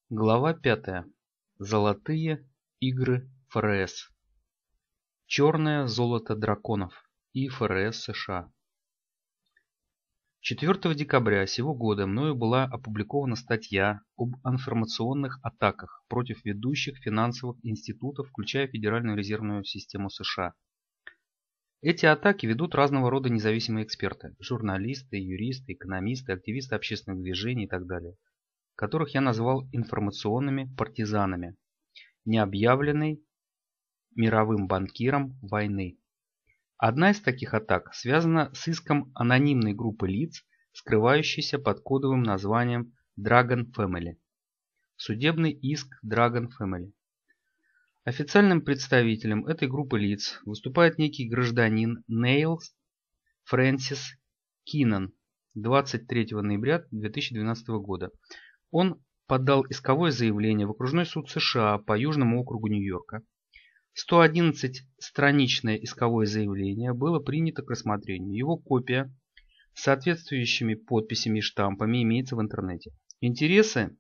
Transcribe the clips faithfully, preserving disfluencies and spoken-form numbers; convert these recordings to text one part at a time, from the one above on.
Глава пятая. Золотые игры ФРС. Черное золото драконов и ФРС США. четвёртого декабря сего года мною была опубликована статья об информационных атаках против ведущих финансовых институтов, включая Федеральную резервную систему США. Эти атаки ведут разного рода независимые эксперты, журналисты, юристы, экономисты, активисты общественных движений и так далее, которых я назвал информационными партизанами, необъявленной мировым банкиром войны. Одна из таких атак связана с иском анонимной группы лиц, скрывающейся под кодовым названием Dragon Family. Судебный иск Dragon Family. Официальным представителем этой группы лиц выступает некий гражданин Нейл Фрэнсис Киннон двадцать третьего ноября две тысячи двенадцатого года. Он подал исковое заявление в окружной суд США по Южному округу Нью-Йорка. сто одиннадцатистраничное исковое заявление было принято к рассмотрению. Его копия с соответствующими подписями и штампами имеется в интернете. Интересы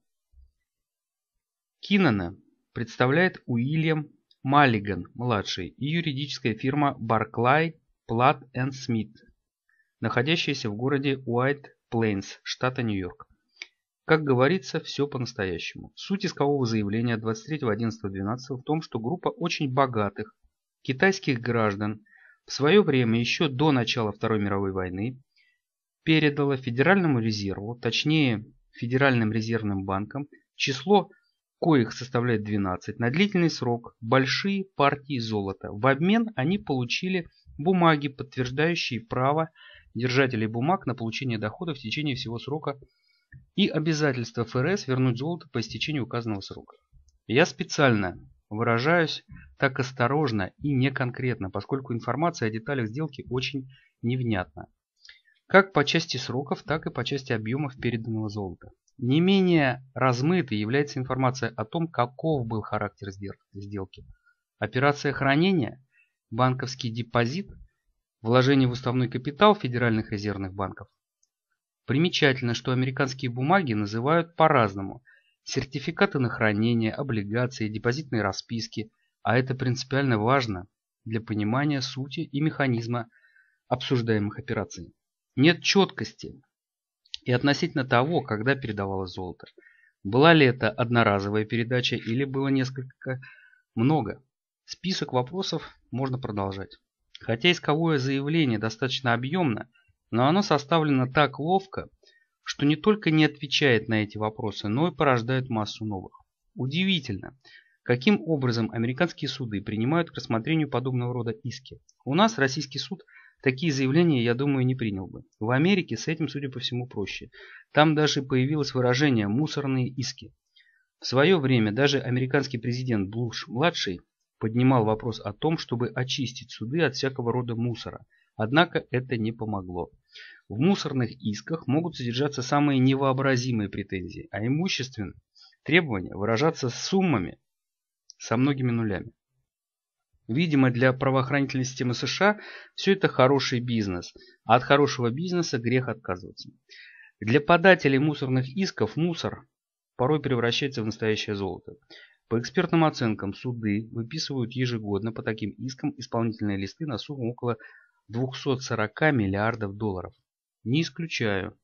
Киннона представляет Уильям Маллиган, младший, и юридическая фирма Барклай, Платт энд Смит, находящаяся в городе Уайт-Плейнс, штата Нью-Йорк. Как говорится, все по-настоящему. Суть искового заявления двадцать третьего одиннадцатого двенадцатого в том, что группа очень богатых китайских граждан в свое время, еще до начала Второй мировой войны, передала Федеральному резерву, точнее Федеральным резервным банкам, число коих составляет двенадцать, на длительный срок большие партии золота. В обмен они получили бумаги, подтверждающие право держателей бумаг на получение дохода в течение всего срока и обязательство ФРС вернуть золото по истечению указанного срока. Я специально выражаюсь так осторожно и не конкретно, поскольку информация о деталях сделки очень невнятна. Как по части сроков, так и по части объемов переданного золота. Не менее размытой является информация о том, каков был характер сделки. Операция хранения, банковский депозит, вложение в уставной капитал федеральных резервных банков. Примечательно, что американские бумаги называют по-разному. Сертификаты на хранение, облигации, депозитные расписки, а это принципиально важно для понимания сути и механизма обсуждаемых операций. Нет четкости и относительно того, когда передавалось золото. Была ли это одноразовая передача или было несколько много. Список вопросов можно продолжать. Хотя исковое заявление достаточно объемно, но оно составлено так ловко, что не только не отвечает на эти вопросы, но и порождает массу новых. Удивительно, каким образом американские суды принимают к рассмотрению подобного рода иски. У нас российский суд такие заявления, я думаю, не принял бы. В Америке с этим, судя по всему, проще. Там даже появилось выражение «мусорные иски». В свое время даже американский президент Буш-младший поднимал вопрос о том, чтобы очистить суды от всякого рода мусора. Однако это не помогло. В мусорных исках могут содержаться самые невообразимые претензии, а имущественные требования выражаться суммами со многими нулями. Видимо, для правоохранительной системы США все это хороший бизнес, а от хорошего бизнеса грех отказываться. Для подателей мусорных исков мусор порой превращается в настоящее золото. По экспертным оценкам, суды выписывают ежегодно по таким искам исполнительные листы на сумму около двухсот сорока миллиардов долларов. Не исключаю.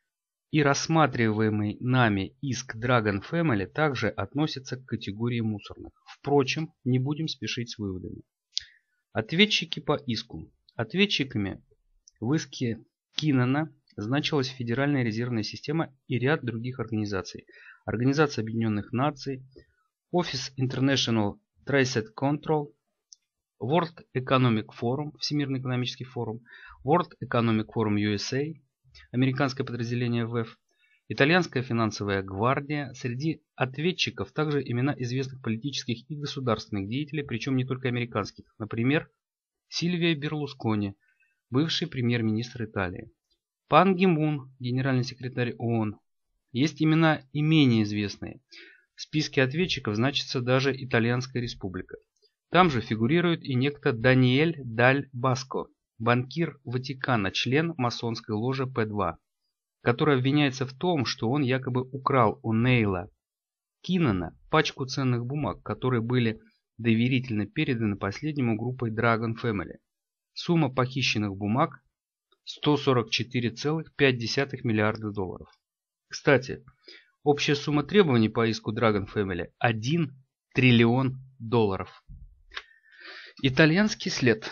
И рассматриваемый нами иск Dragon Family также относится к категории мусорных. Впрочем, не будем спешить с выводами. Ответчики по иску. Ответчиками в иске Киннона значилась Федеральная резервная система и ряд других организаций. Организация Объединенных Наций, Office International Trade Control, World Economic Forum, Всемирный экономический форум, World Economic Forum ю эс эй, американское подразделение вэ и эф, итальянская финансовая гвардия. Среди ответчиков также имена известных политических и государственных деятелей, причем не только американских. Например, Сильвия Берлускони, бывший премьер-министр Италии. Пан Ги Мун, генеральный секретарь ООН. Есть имена и менее известные. В списке ответчиков значится даже Итальянская республика. Там же фигурирует и некто Даниэль Даль Баско, банкир Ватикана, член масонской ложи Пэ два, который обвиняется в том, что он якобы украл у Нейла Киннона пачку ценных бумаг, которые были доверительно переданы последнему группой Dragon Family. Сумма похищенных бумаг сто сорок четыре целых пять десятых миллиарда долларов. Кстати, общая сумма требований по иску Dragon Family – один триллион долларов. Итальянский след.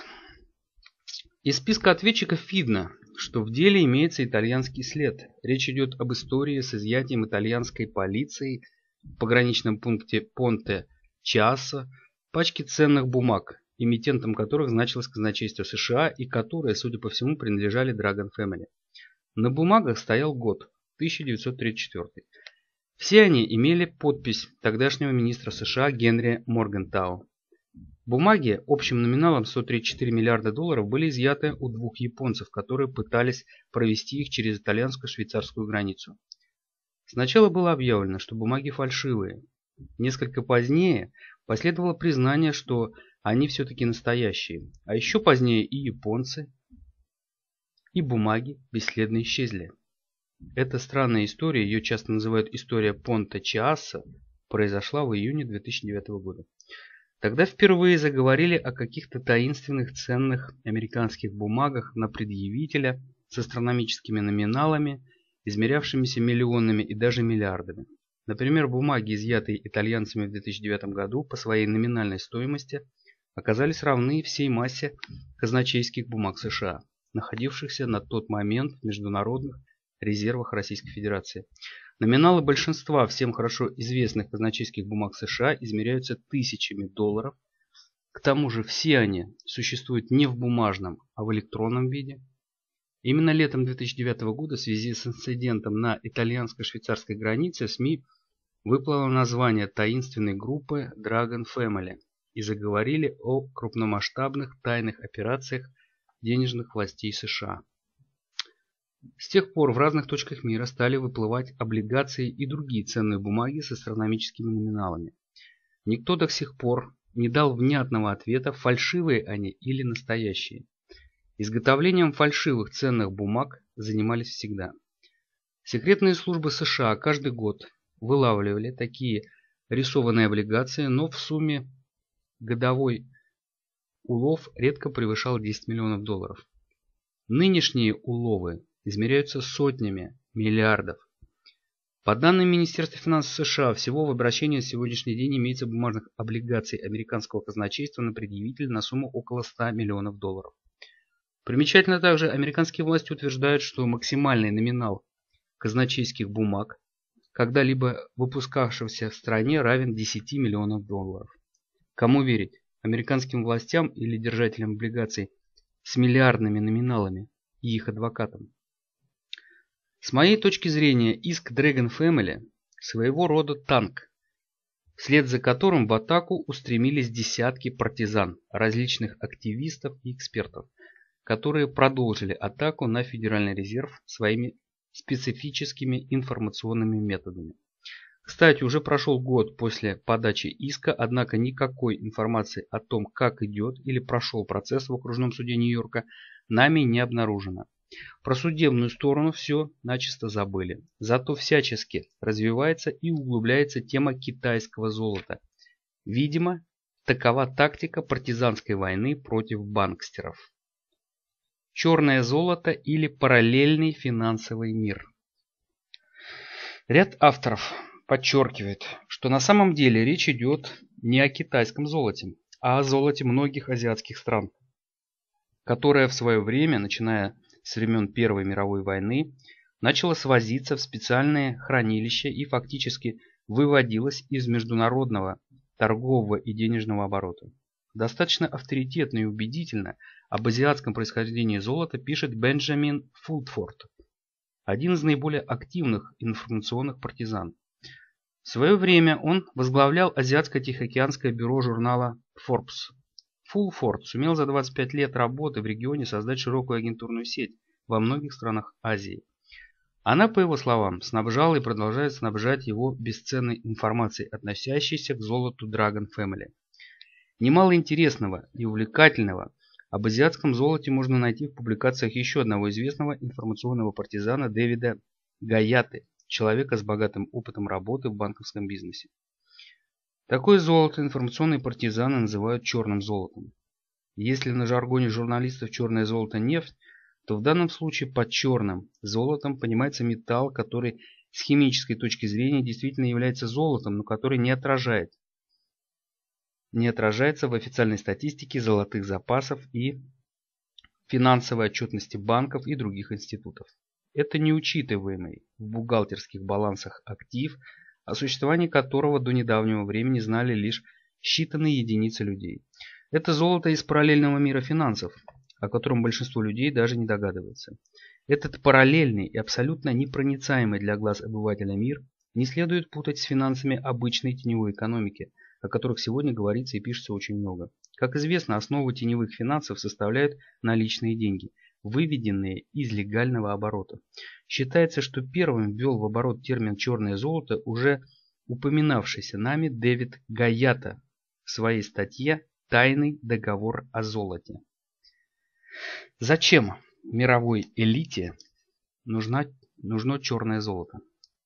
Из списка ответчиков видно, что в деле имеется итальянский след. Речь идет об истории с изъятием итальянской полицией в пограничном пункте Понте-Чиассо пачки ценных бумаг, эмитентом которых значилось казначейство США и которые, судя по всему, принадлежали Dragon Family. На бумагах стоял год тысяча девятьсот тридцать четвёртый. Все они имели подпись тогдашнего министра США Генри Моргентау. Бумаги общим номиналом сто тридцать четыре миллиарда долларов были изъяты у двух японцев, которые пытались провести их через итальянско-швейцарскую границу. Сначала было объявлено, что бумаги фальшивые. Несколько позднее последовало признание, что они все-таки настоящие. А еще позднее и японцы, и бумаги бесследно исчезли. Эта странная история, ее часто называют история Понте-Чиассо, произошла в июне две тысячи девятого года. Тогда впервые заговорили о каких-то таинственных ценных американских бумагах на предъявителя с астрономическими номиналами, измерявшимися миллионами и даже миллиардами. Например, бумаги, изъятые итальянцами в две тысячи девятом году по своей номинальной стоимости, оказались равны всей массе казначейских бумаг США, находившихся на тот момент в международных резервах Российской Федерации. Номиналы большинства всем хорошо известных казначейских бумаг США измеряются тысячами долларов. К тому же все они существуют не в бумажном, а в электронном виде. Именно летом две тысячи девятого года в связи с инцидентом на итальянско-швейцарской границе СМИ выплыло название таинственной группы Dragon Family и заговорили о крупномасштабных тайных операциях денежных властей США. С тех пор в разных точках мира стали выплывать облигации и другие ценные бумаги с астрономическими номиналами. Никто до сих пор не дал внятного ответа, фальшивые они или настоящие. Изготовлением фальшивых ценных бумаг занимались всегда. Секретные службы США каждый год вылавливали такие рисованные облигации, но в сумме годовой улов редко превышал десять миллионов долларов. Нынешние уловы измеряются сотнями миллиардов. По данным Министерства финансов США, всего в обращении на сегодняшний день имеется бумажных облигаций американского казначейства на предъявителя на сумму около ста миллионов долларов. Примечательно также, американские власти утверждают, что максимальный номинал казначейских бумаг, когда-либо выпускавшихся в стране, равен десяти миллионам долларов. Кому верить? Американским властям или держателям облигаций с миллиардными номиналами и их адвокатам? С моей точки зрения, иск Dragon Family своего рода танк, вслед за которым в атаку устремились десятки партизан, различных активистов и экспертов, которые продолжили атаку на Федеральный резерв своими специфическими информационными методами. Кстати, уже прошел год после подачи иска, однако никакой информации о том, как идет или прошел процесс в окружном суде Нью-Йорка, нами не обнаружено. Про судебную сторону все начисто забыли. Зато всячески развивается и углубляется тема китайского золота. Видимо, такова тактика партизанской войны против банкстеров. Черное золото или параллельный финансовый мир. Ряд авторов подчеркивает, что на самом деле речь идет не о китайском золоте, а о золоте многих азиатских стран, которое в свое время, начиная с времен Первой мировой войны, начало свозиться в специальные хранилища и фактически выводилось из международного торгового и денежного оборота. Достаточно авторитетно и убедительно об азиатском происхождении золота пишет Бенджамин Фулфорд, один из наиболее активных информационных партизан. В свое время он возглавлял Азиатско-Тихоокеанское бюро журнала Forbes. Фулфорд сумел за двадцать пять лет работы в регионе создать широкую агентурную сеть во многих странах Азии. Она, по его словам, снабжала и продолжает снабжать его бесценной информацией, относящейся к золоту Dragon Family. Немало интересного и увлекательного об азиатском золоте можно найти в публикациях еще одного известного информационного партизана Дэвида Гайяты, человека с богатым опытом работы в банковском бизнесе. Такое золото информационные партизаны называют черным золотом. Если на жаргоне журналистов черное золото – нефть, то в данном случае под черным золотом понимается металл, который с химической точки зрения действительно является золотом, но который не отражает, не отражается в официальной статистике золотых запасов и финансовой отчетности банков и других институтов. Это неучитываемый в бухгалтерских балансах актив, о существовании которого до недавнего времени знали лишь считанные единицы людей. Это золото из параллельного мира финансов, о котором большинство людей даже не догадывается. Этот параллельный и абсолютно непроницаемый для глаз обывателя мир не следует путать с финансами обычной теневой экономики, о которых сегодня говорится и пишется очень много. Как известно, основу теневых финансов составляют наличные деньги, выведенные из легального оборота. Считается, что первым ввел в оборот термин «черное золото» уже упоминавшийся нами Дэвид Гаята в своей статье «Тайный договор о золоте». Зачем мировой элите нужна, нужно черное золото?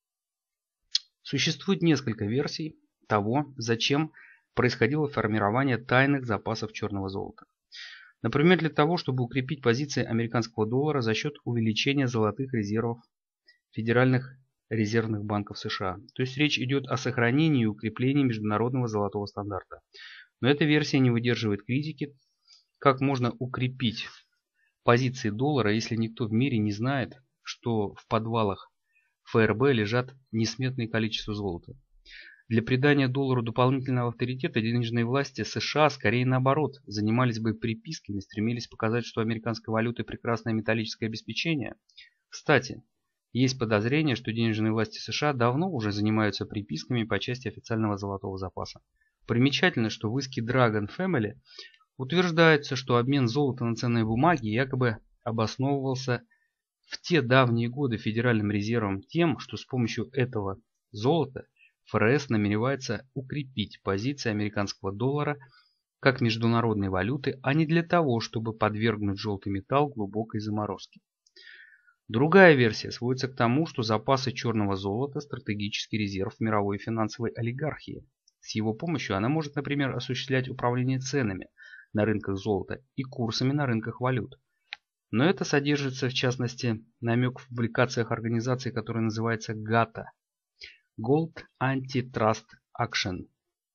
Существует несколько версий того, зачем происходило формирование тайных запасов черного золота. Например, для того, чтобы укрепить позиции американского доллара за счет увеличения золотых резервов федеральных резервных банков США. То есть речь идет о сохранении и укреплении международного золотого стандарта. Но эта версия не выдерживает критики. Как можно укрепить позиции доллара, если никто в мире не знает, что в подвалах эф эр бэ лежат несметное количество золота? Для придания доллару дополнительного авторитета денежные власти США, скорее наоборот, занимались бы приписками, стремились показать, что у американской валюты прекрасное металлическое обеспечение. Кстати, есть подозрение, что денежные власти США давно уже занимаются приписками по части официального золотого запаса. Примечательно, что в иске Dragon Family утверждается, что обмен золота на ценные бумаги якобы обосновывался в те давние годы Федеральным резервом тем, что с помощью этого золота эф эр эс намеревается укрепить позиции американского доллара как международной валюты, а не для того, чтобы подвергнуть желтый металл глубокой заморозке. Другая версия сводится к тому, что запасы черного золота – стратегический резерв мировой финансовой олигархии. С его помощью она может, например, осуществлять управление ценами на рынках золота и курсами на рынках валют. Но это содержится, в частности, намек в публикациях организации, которая называется гата – Gold Antitrust Action.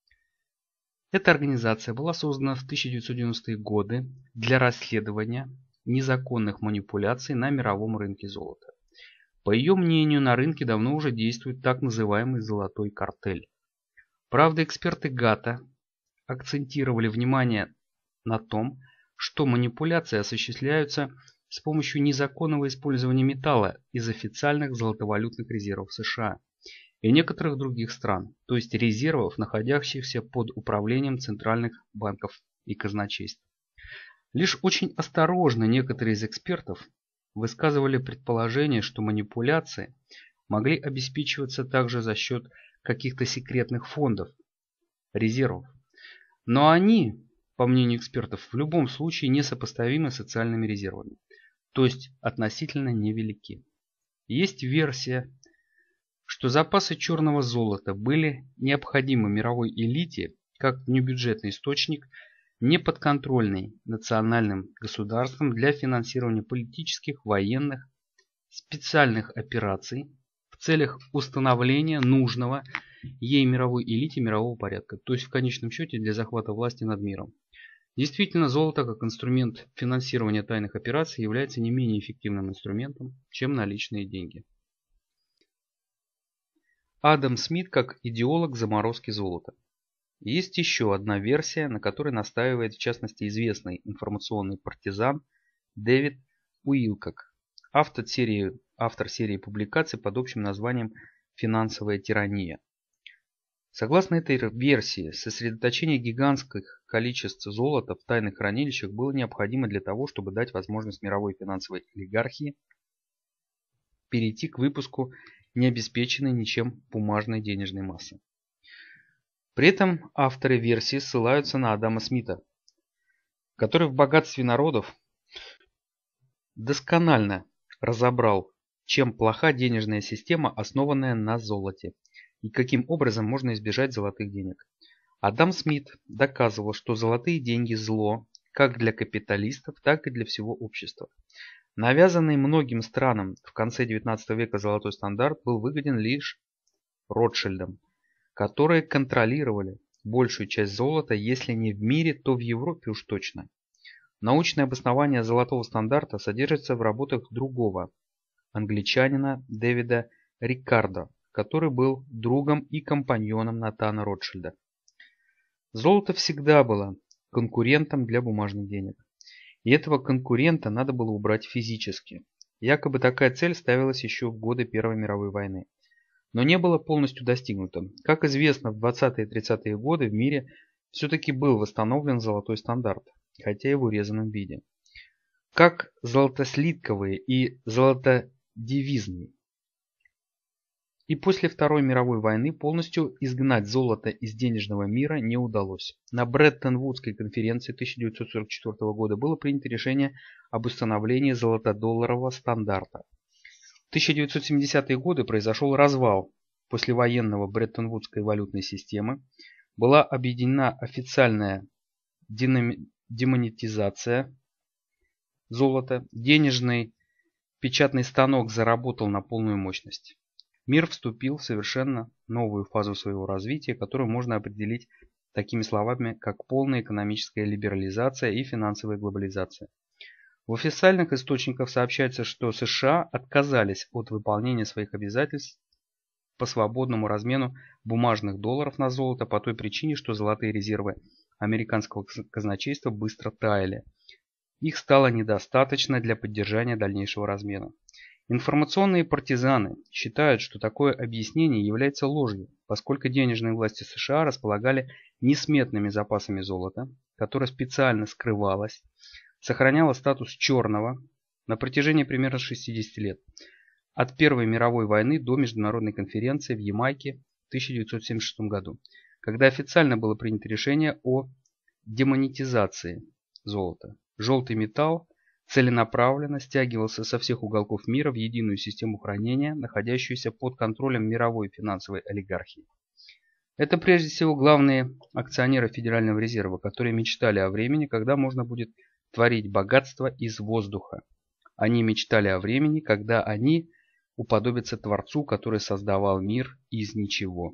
Эта организация была создана в тысяча девятьсот девяностые годы для расследования незаконных манипуляций на мировом рынке золота. По ее мнению, на рынке давно уже действует так называемый золотой картель. Правда, эксперты гата акцентировали внимание на том, что манипуляции осуществляются с помощью незаконного использования металла из официальных золотовалютных резервов США и некоторых других стран, то есть резервов, находящихся под управлением центральных банков и казначейств. Лишь очень осторожно некоторые из экспертов высказывали предположение, что манипуляции могли обеспечиваться также за счет каких-то секретных фондов, резервов. Но они, по мнению экспертов, в любом случае несопоставимы с социальными резервами, то есть относительно невелики. Есть версия, что запасы черного золота были необходимы мировой элите как внебюджетный источник, неподконтрольный национальным государствам для финансирования политических, военных, специальных операций в целях установления нужного ей мировой элите мирового порядка, то есть в конечном счете для захвата власти над миром. Действительно, золото как инструмент финансирования тайных операций является не менее эффективным инструментом, чем наличные деньги. Адам Смит как идеолог заморозки золота. Есть еще одна версия, на которой настаивает в частности известный информационный партизан Дэвид Уилкок, автор серии, автор серии публикаций под общим названием «Финансовая тирания». Согласно этой версии, сосредоточение гигантских количеств золота в тайных хранилищах было необходимо для того, чтобы дать возможность мировой финансовой олигархии перейти к выпуску не обеспеченной ничем бумажной денежной массы. При этом авторы версии ссылаются на Адама Смита, который в «Богатстве народов» досконально разобрал, чем плоха денежная система, основанная на золоте, и каким образом можно избежать золотых денег. Адам Смит доказывал, что золотые деньги – зло как для капиталистов, так и для всего общества. Навязанный многим странам в конце девятнадцатого века золотой стандарт был выгоден лишь Ротшильдам, которые контролировали большую часть золота, если не в мире, то в Европе уж точно. Научное обоснование золотого стандарта содержится в работах другого англичанина Дэвида Риккардо, который был другом и компаньоном Натана Ротшильда. Золото всегда было конкурентом для бумажных денег. И этого конкурента надо было убрать физически. Якобы такая цель ставилась еще в годы Первой мировой войны. Но не было полностью достигнуто. Как известно, в двадцатые и тридцатые годы в мире все-таки был восстановлен золотой стандарт, хотя и в урезанном виде. Как золотослитковый и золотодевизный. И после Второй мировой войны полностью изгнать золото из денежного мира не удалось. На Бреттон-Вудской конференции тысяча девятьсот сорок четвёртого года было принято решение об установлении золотодолларового стандарта. В тысяча девятьсот семидесятые годы произошел развал послевоенного Бреттон-Вудской валютной системы. Была объединена официальная демонетизация золота. Денежный печатный станок заработал на полную мощность. Мир вступил в совершенно новую фазу своего развития, которую можно определить такими словами, как полная экономическая либерализация и финансовая глобализация. В официальных источниках сообщается, что США отказались от выполнения своих обязательств по свободному размену бумажных долларов на золото по той причине, что золотые резервы американского казначейства быстро таяли. Их стало недостаточно для поддержания дальнейшего размена. Информационные партизаны считают, что такое объяснение является ложью, поскольку денежные власти США располагали несметными запасами золота, которое специально скрывалось, сохраняло статус черного на протяжении примерно шестидесяти лет, от Первой мировой войны до международной конференции в Ямайке в тысяча девятьсот семьдесят шестом году, когда официально было принято решение о демонетизации золота. Желтый металл целенаправленно стягивался со всех уголков мира в единую систему хранения, находящуюся под контролем мировой финансовой олигархии. Это прежде всего главные акционеры Федерального резерва, которые мечтали о времени, когда можно будет творить богатство из воздуха. Они мечтали о времени, когда они уподобятся Творцу, который создавал мир из ничего.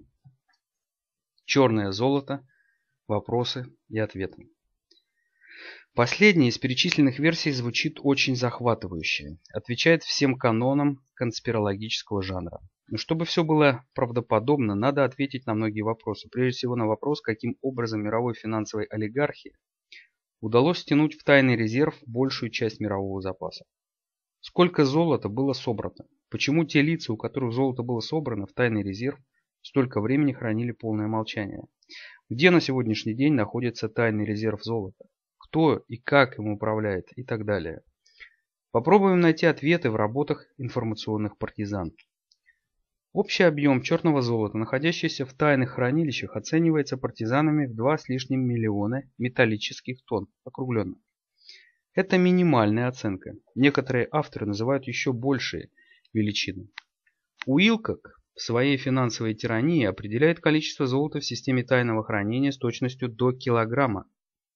Черное золото. Вопросы и ответы. Последняя из перечисленных версий звучит очень захватывающе, отвечает всем канонам конспирологического жанра. Но чтобы все было правдоподобно, надо ответить на многие вопросы. Прежде всего на вопрос, каким образом мировой финансовой олигархии удалось стянуть в тайный резерв большую часть мирового запаса. Сколько золота было собрано? Почему те лица, у которых золото было собрано в тайный резерв, столько времени хранили полное молчание? Где на сегодняшний день находится тайный резерв золота? Кто и как им управляет и так далее. Попробуем найти ответы в работах информационных партизан. Общий объем черного золота, находящийся в тайных хранилищах, оценивается партизанами в два с лишним миллиона металлических тонн, округленно. Это минимальная оценка. Некоторые авторы называют еще большие величины. Уилкок в своей финансовой тирании определяет количество золота в системе тайного хранения с точностью до килограмма.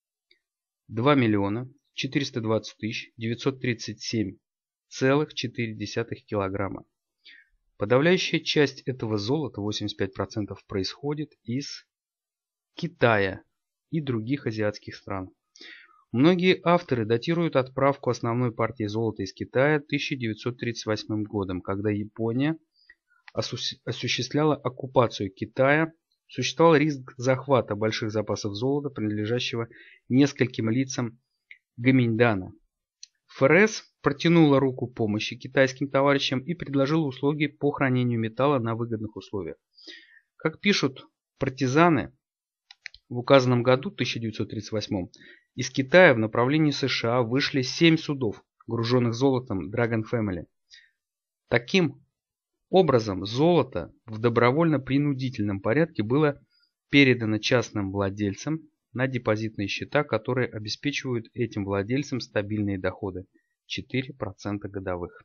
два миллиона четыреста двадцать тысяч девятьсот тридцать семь целых четыре десятых килограмма. Подавляющая часть этого золота, восемьдесят пять процентов, происходит из Китая и других азиатских стран. Многие авторы датируют отправку основной партии золота из Китая тысяча девятьсот тридцать восьмым годом, когда Япония осуществляла оккупацию Китая. Существовал риск захвата больших запасов золота, принадлежащего нескольким лицам Гоминьдана. ФРС протянула руку помощи китайским товарищам и предложила услуги по хранению металла на выгодных условиях. Как пишут партизаны, в указанном году, тысяча девятьсот тридцать восьмом, из Китая в направлении США вышли семь судов, груженных золотом Dragon Family. Таким образом, золото в добровольно-принудительном порядке было передано частным владельцам на депозитные счета, которые обеспечивают этим владельцам стабильные доходы – четыре процента годовых.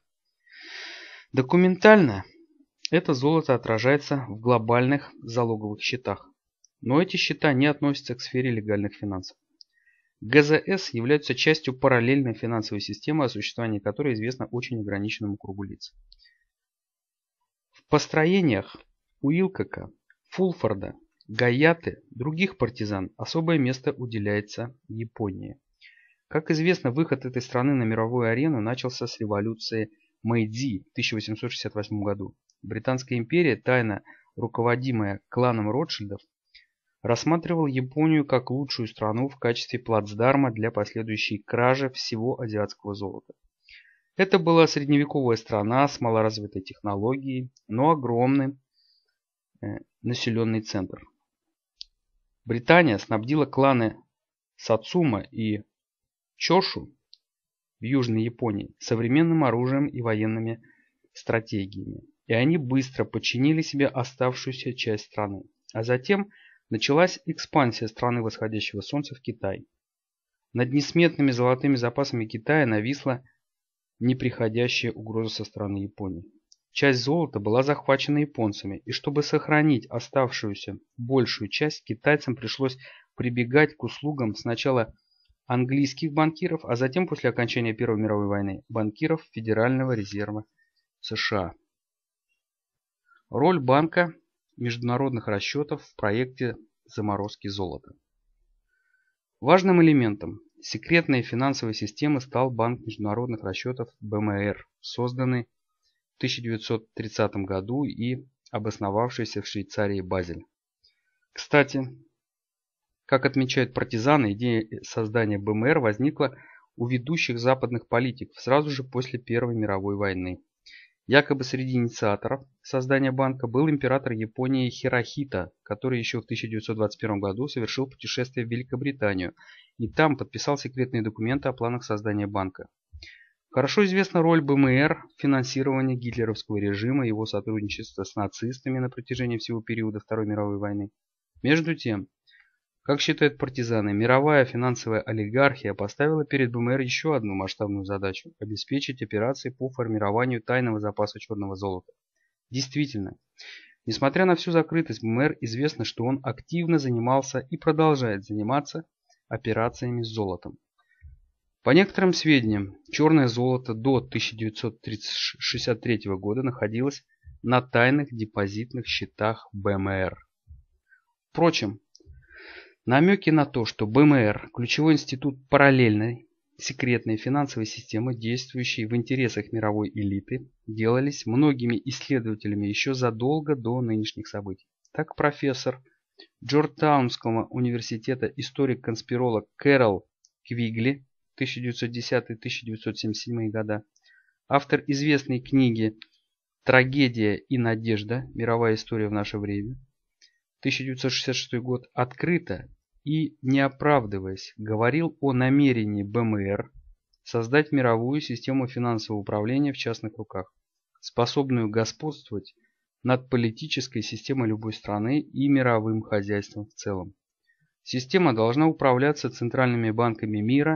Документально это золото отражается в глобальных залоговых счетах. Но эти счета не относятся к сфере легальных финансов. ГЗС являются частью параллельной финансовой системы, о существовании которой известно очень ограниченному кругу лиц. В построениях Уилкока, Фулфорда, Гайяты, других партизан особое место уделяется Японии. Как известно, выход этой страны на мировую арену начался с революции Мэйдзи в тысяча восемьсот шестьдесят восьмом году. Британская империя, тайно руководимая кланом Ротшильдов, рассматривала Японию как лучшую страну в качестве плацдарма для последующей кражи всего азиатского золота. Это была средневековая страна с малоразвитой технологией, но огромный э, населенный центр. Британия снабдила кланы Сацума и Чошу в Южной Японии современным оружием и военными стратегиями, и они быстро подчинили себе оставшуюся часть страны. А затем началась экспансия страны восходящего солнца в Китай. Над несметными золотыми запасами Китая нависла неприходящая угроза со стороны Японии. Часть золота была захвачена японцами, и чтобы сохранить оставшуюся большую часть, китайцам пришлось прибегать к услугам сначала английских банкиров, а затем, после окончания Первой мировой войны, банкиров Федерального резерва США. Роль банка международных расчетов в проекте заморозки золота. Важным элементом секретной финансовой системы стал Банк международных расчетов бэ эм эр, созданный в тысяча девятьсот тридцатом году и обосновавшийся в Швейцарии Базель. Кстати, как отмечают партизаны, идея создания бэ эм эр возникла у ведущих западных политиков сразу же после Первой мировой войны. Якобы среди инициаторов создания банка был император Японии Хирохита, который еще в тысяча девятьсот двадцать первом году совершил путешествие в Великобританию и там подписал секретные документы о планах создания банка. Хорошо известна роль бэ эм эр в финансировании гитлеровского режима и его сотрудничества с нацистами на протяжении всего периода Второй мировой войны. Между тем, как считают партизаны, мировая финансовая олигархия поставила перед бэ эм эр еще одну масштабную задачу – обеспечить операции по формированию тайного запаса черного золота. Действительно, несмотря на всю закрытость бэ эм эр, известно, что он активно занимался и продолжает заниматься операциями с золотом. По некоторым сведениям, черное золото до тысяча девятьсот шестьдесят третьего года находилось на тайных депозитных счетах бэ эм эр. Впрочем, намеки на то, что бэ эм эр – ключевой институт параллельной секретной финансовой системы, действующей в интересах мировой элиты, делались многими исследователями еще задолго до нынешних событий. Так профессор Джорджтаунского университета историк-конспиролог Кэрол Квигли тысяча девятьсот десятый — тысяча девятьсот семьдесят седьмой года, автор известной книги «Трагедия и надежда. Мировая история в наше время», тысяча девятьсот шестьдесят шестой год, открыто и не оправдываясь говорил о намерении бэ эм эр создать мировую систему финансового управления в частных руках, способную господствовать над политической системой любой страны и мировым хозяйством в целом. Система должна управляться центральными банками мира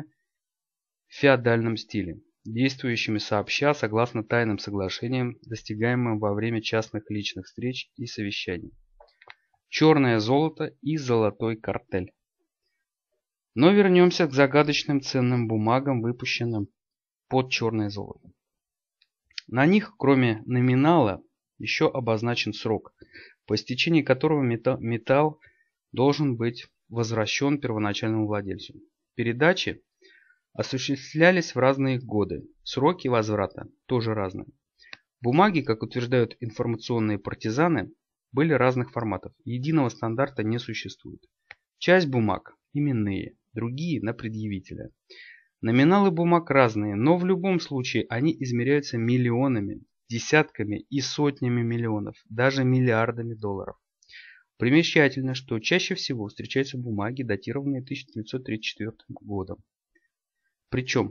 в феодальном стиле, действующими сообща согласно тайным соглашениям, достигаемым во время частных личных встреч и совещаний. Черное золото и золотой картель. Но вернемся к загадочным ценным бумагам, выпущенным под черное золото. На них, кроме номинала, еще обозначен срок, по истечении которого металл должен быть возвращен первоначальному владельцу. Передачи осуществлялись в разные годы, сроки возврата тоже разные. Бумаги, как утверждают информационные партизаны, были разных форматов, единого стандарта не существует. Часть бумаг именные, другие на предъявителя. Номиналы бумаг разные, но в любом случае они измеряются миллионами, десятками и сотнями миллионов, даже миллиардами долларов. Примечательно, что чаще всего встречаются бумаги, датированные тысяча девятьсот тридцать четвёртым годом. Причем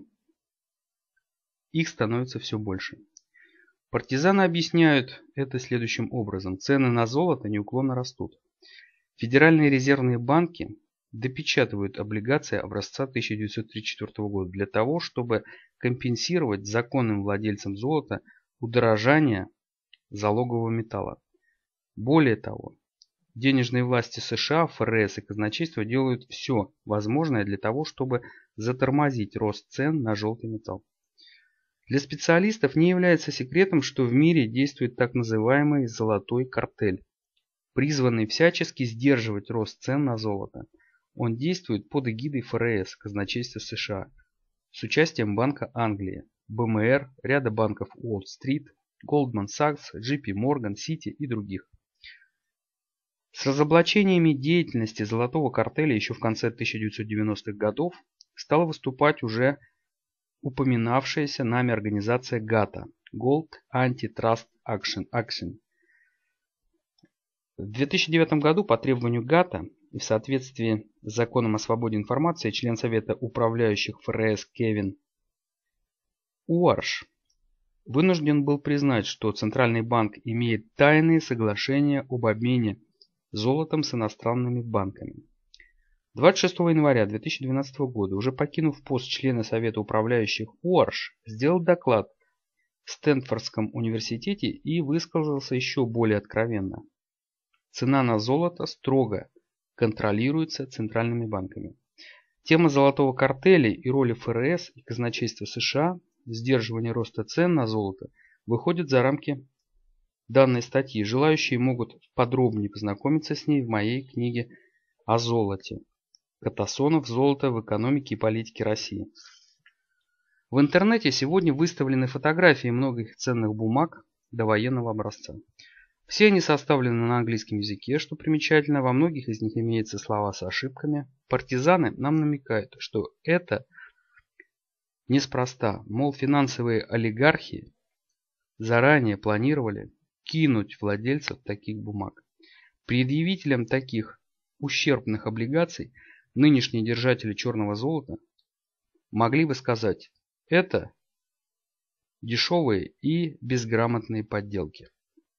их становится все больше. Партизаны объясняют это следующим образом. Цены на золото неуклонно растут. Федеральные резервные банки допечатывают облигации образца тысяча девятьсот тридцать четвёртого года для того, чтобы компенсировать законным владельцам золота удорожание залогового металла. Более того, Денежные власти США, ФРС и казначейство делают все возможное для того, чтобы затормозить рост цен на желтый металл. Для специалистов не является секретом, что в мире действует так называемый «золотой картель», призванный всячески сдерживать рост цен на золото. Он действует под эгидой ФРС, казначейства США, с участием Банка Англии, БМР, ряда банков Уолл-стрит, Goldman Sachs, джей пи Morgan, Citi и других. С разоблачениями деятельности золотого картеля еще в конце тысяча девятьсот девяностых годов стала выступать уже упоминавшаяся нами организация гата – Gold Antitrust Action. Action. В две тысячи девятом году по требованию гата и в соответствии с законом о свободе информации член Совета управляющих ФРС Кевин Уарш вынужден был признать, что Центральный банк имеет тайные соглашения об обмене золотом с иностранными банками. двадцать шестого января две тысячи двенадцатого года, уже покинув пост члена Совета управляющих, Уарш сделал доклад в Стэнфордском университете и высказался еще более откровенно. Цена на золото строго контролируется центральными банками. Тема золотого картеля и роли ФРС и казначейства США в сдерживании роста цен на золото выходит за рамки данной статьи. Желающие могут подробнее познакомиться с ней в моей книге о золоте. Катасонов «Золото в экономике и политике России». В интернете сегодня выставлены фотографии многих ценных бумаг довоенного образца. Все они составлены на английском языке, что примечательно, во многих из них имеются слова с ошибками. Партизаны нам намекают, что это неспроста, мол, финансовые олигархи заранее планировали кинуть владельцев таких бумаг. Предъявителям таких ущербных облигаций нынешние держатели черного золота могли бы сказать: это дешевые и безграмотные подделки.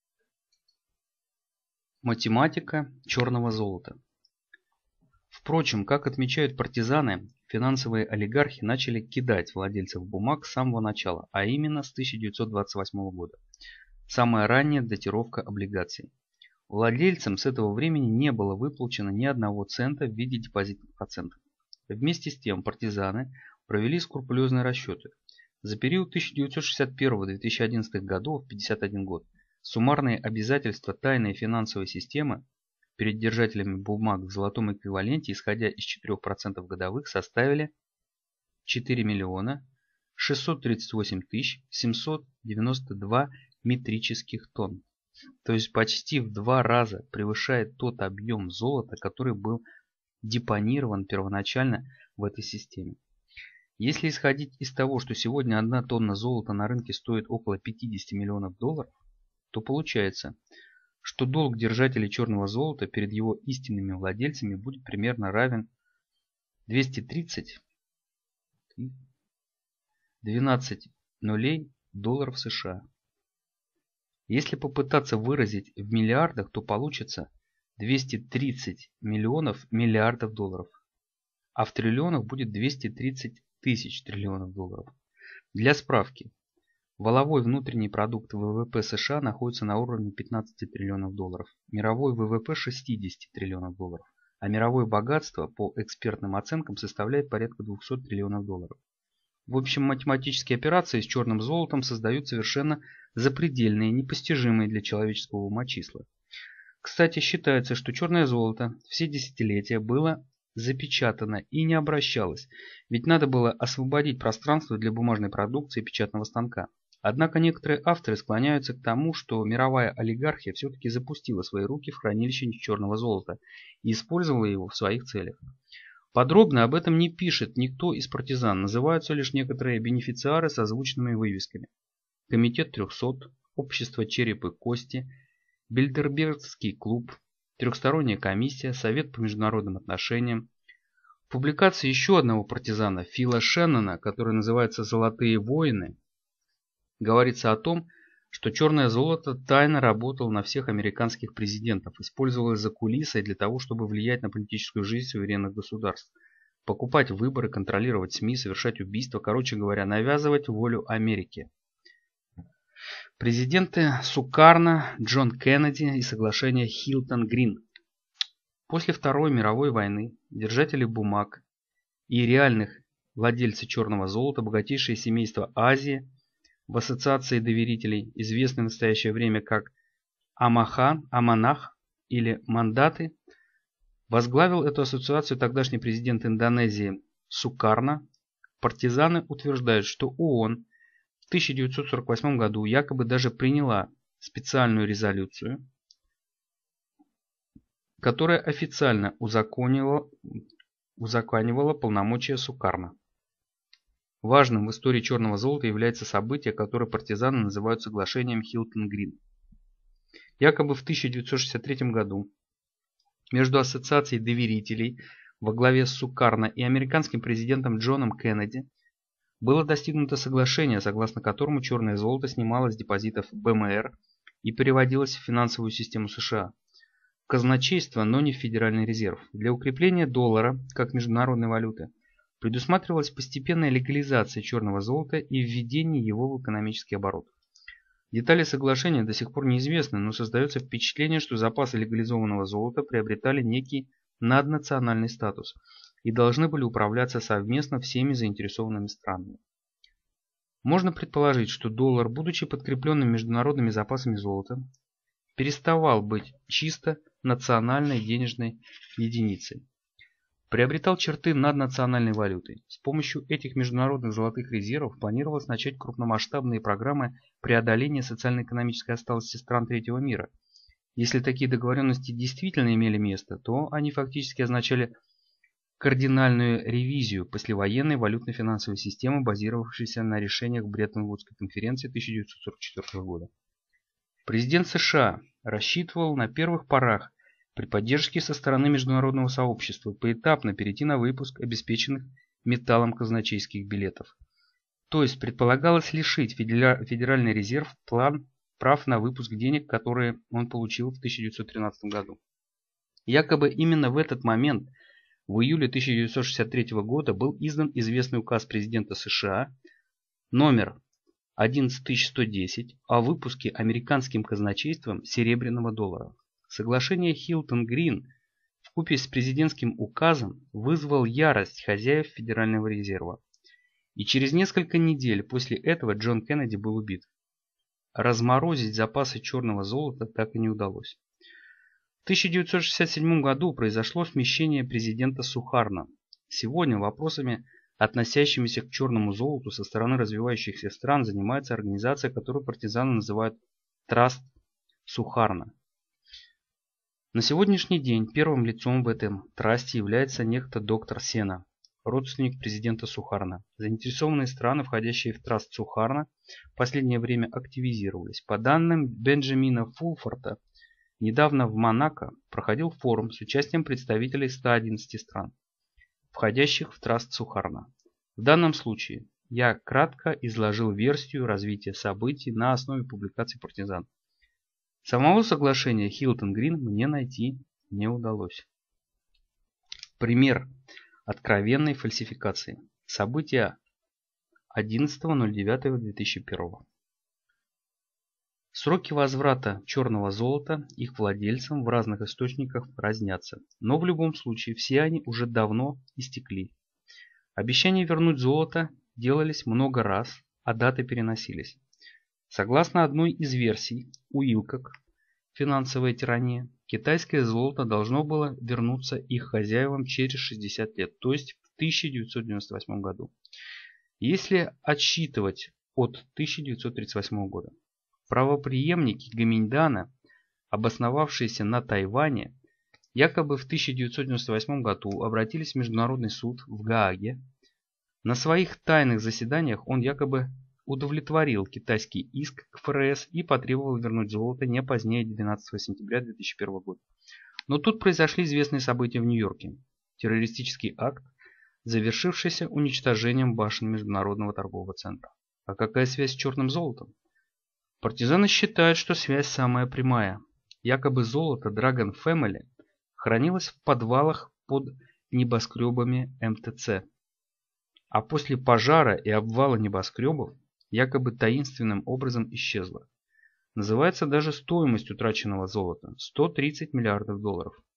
Математика черного золота. Впрочем, как отмечают партизаны, финансовые олигархи начали кидать владельцев бумаг с самого начала, а именно с тысяча девятьсот двадцать восьмого года. Самая ранняя датировка облигаций. Владельцам с этого времени не было выплачено ни одного цента в виде депозитных процентов. Вместе с тем партизаны провели скрупулезные расчеты. За период тысяча девятьсот шестьдесят первого — две тысячи одиннадцатого годов, пятьдесят один год, суммарные обязательства тайной финансовой системы перед держателями бумаг в золотом эквиваленте, исходя из четырёх процентов годовых, составили четыре миллиона шестьсот тридцать восемь тысяч семьсот девяносто два метрических тонн. То есть почти в два раза превышает тот объем золота, который был депонирован первоначально в этой системе. Если исходить из того, что сегодня одна тонна золота на рынке стоит около пятидесяти миллионов долларов, то получается, что долг держателей черного золота перед его истинными владельцами будет примерно равен двести тридцать двенадцать нулей долларов США. Если попытаться выразить в миллиардах, то получится двести тридцать миллионов миллиардов долларов, а в триллионах будет двести тридцать тысяч триллионов долларов. Для справки, валовой внутренний продукт ВВП США находится на уровне пятнадцати триллионов долларов, мировой ВВП шестидесяти триллионов долларов, а мировое богатство по экспертным оценкам составляет порядка двухсот триллионов долларов. В общем, математические операции с черным золотом создают совершенно запредельные, непостижимые для человеческого ума числа. Кстати, считается, что черное золото все десятилетия было запечатано и не обращалось, ведь надо было освободить пространство для бумажной продукции и печатного станка. Однако некоторые авторы склоняются к тому, что мировая олигархия все-таки запустила свои руки в хранилище черного золота и использовала его в своих целях. Подробно об этом не пишет никто из партизан, называются лишь некоторые бенефициары с озвученными вывесками. Комитет трехсот, Общество череп и кости, Бильдербергский клуб, Трехсторонняя комиссия, Совет по международным отношениям. В публикации еще одного партизана, Фила Шеннона, который называется «Золотые войны», говорится о том, что черное золото тайно работало на всех американских президентов, использовалось за кулисой для того, чтобы влиять на политическую жизнь суверенных государств, покупать выборы, контролировать СМИ, совершать убийства, короче говоря, навязывать волю Америки. Президенты Сукарно, Джон Кеннеди и соглашение Хилтон-Грин После Второй мировой войны держатели бумаг и реальных владельцы черного золота, богатейшие семейства Азии, в ассоциации доверителей, известные в настоящее время как Амахан, Аманах или Мандаты, возглавил эту ассоциацию тогдашний президент Индонезии Сукарно. Партизаны утверждают, что ООН в тысяча девятьсот сорок восьмом году якобы даже приняла специальную резолюцию, которая официально узаконила, узаконивала полномочия Сукарно. Важным в истории черного золота является событие, которое партизаны называют соглашением Хилтон-Грин. Якобы в тысяча девятьсот шестьдесят третьем году между ассоциацией доверителей во главе с Сукарно и американским президентом Джоном Кеннеди было достигнуто соглашение, согласно которому черное золото снималось с депозитов бэ эм эр и переводилось в финансовую систему США. В казначейство, но не в Федеральный резерв. Для укрепления доллара как международной валюты предусматривалась постепенная легализация черного золота и введение его в экономический оборот. Детали соглашения до сих пор неизвестны, но создается впечатление, что запасы легализованного золота приобретали некий наднациональный статус и должны были управляться совместно всеми заинтересованными странами. Можно предположить, что доллар, будучи подкрепленным международными запасами золота, переставал быть чисто национальной денежной единицей, приобретал черты наднациональной валюты. С помощью этих международных золотых резервов планировалось начать крупномасштабные программы преодоления социально-экономической отсталости стран третьего мира. Если такие договоренности действительно имели место, то они фактически означали кардинальную ревизию послевоенной валютно-финансовой системы, базировавшейся на решениях Бреттон-Вудской конференции тысяча девятьсот сорок четвёртого года. Президент США рассчитывал на первых порах при поддержке со стороны международного сообщества поэтапно перейти на выпуск обеспеченных металлом казначейских билетов. То есть предполагалось лишить Федеральный резерв план прав на выпуск денег, которые он получил в тысяча девятьсот тринадцатом году. Якобы именно в этот момент, в июле тысяча девятьсот шестьдесят третьего года, был издан известный указ президента США номер одиннадцать тысяч сто десять о выпуске американским казначейством серебряного доллара. Соглашение Хилтон-Грин вкупе с президентским указом вызвал ярость хозяев Федерального резерва. И через несколько недель после этого Джон Кеннеди был убит. Разморозить запасы черного золота так и не удалось. В тысяча девятьсот шестьдесят седьмом году произошло смещение президента Сукарно. Сегодня вопросами, относящимися к черному золоту со стороны развивающихся стран, занимается организация, которую партизаны называют Траст Сукарно. На сегодняшний день первым лицом в этом трасте является некто доктор Сена, родственник президента Сукарно. Заинтересованные страны, входящие в траст Сукарно, в последнее время активизировались. По данным Бенджамина Фулфорта, недавно в Монако проходил форум с участием представителей ста одиннадцати стран, входящих в траст Сукарно. В данном случае я кратко изложил версию развития событий на основе публикаций партизан. Самого соглашения Хилтон-Грин мне найти не удалось. Пример откровенной фальсификации. События одиннадцатого ноль девятого две тысячи первого. Сроки возврата черного золота их владельцам в разных источниках разнятся, но в любом случае все они уже давно истекли. Обещания вернуть золото делались много раз, а даты переносились. Согласно одной из версий, Уилкок, финансовая тирания, китайское золото должно было вернуться их хозяевам через шестьдесят лет, то есть в тысяча девятьсот девяносто восьмом году. Если отсчитывать от тысяча девятьсот тридцать восьмого года, правопреемники Гоминьдана, обосновавшиеся на Тайване, якобы в тысяча девятьсот девяносто восьмом году обратились в Международный суд в Гааге. На своих тайных заседаниях он якобы удовлетворил китайский иск к эф эр эс и потребовал вернуть золото не позднее двенадцатого сентября две тысячи первого года. Но тут произошли известные события в Нью-Йорке. Террористический акт, завершившийся уничтожением башен Международного торгового центра. А какая связь с черным золотом? Партизаны считают, что связь самая прямая. Якобы золото Dragon Family хранилось в подвалах под небоскребами эм тэ цэ. А после пожара и обвала небоскребов якобы таинственным образом исчезла. Называется даже стоимость утраченного золота – сто тридцать миллиардов долларов.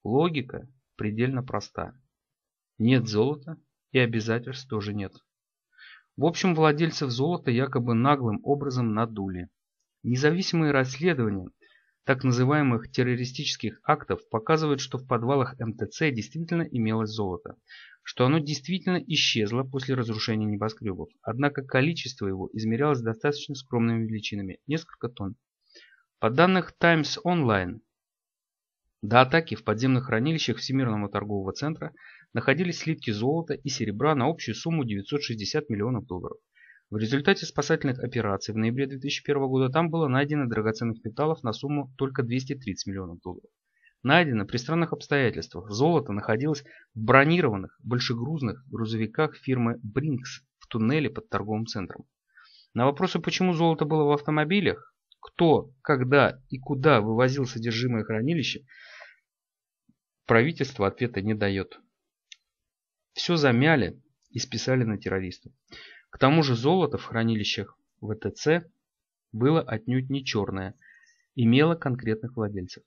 Логика предельно проста. Нет золота и обязательств тоже нет. В общем, владельцев золота якобы наглым образом надули. Независимые расследования так называемых террористических актов показывают, что в подвалах эм тэ цэ действительно имелось золото, что оно действительно исчезло после разрушения небоскребов, однако количество его измерялось достаточно скромными величинами – несколько тонн. По данным Times Online, до атаки в подземных хранилищах Всемирного торгового центра находились слитки золота и серебра на общую сумму девятьсот шестьдесят миллионов долларов. В результате спасательных операций в ноябре две тысячи первого года там было найдено драгоценных металлов на сумму только двести тридцать миллионов долларов. Найдено при странных обстоятельствах. Золото находилось в бронированных большегрузных грузовиках фирмы Бринкс в туннеле под торговым центром. На вопросы, почему золото было в автомобилях, кто, когда и куда вывозил содержимое хранилища, правительство ответа не дает. Все замяли и списали на террористов. К тому же золото в хранилищах вэ тэ цэ было отнюдь не черное, имело конкретных владельцев.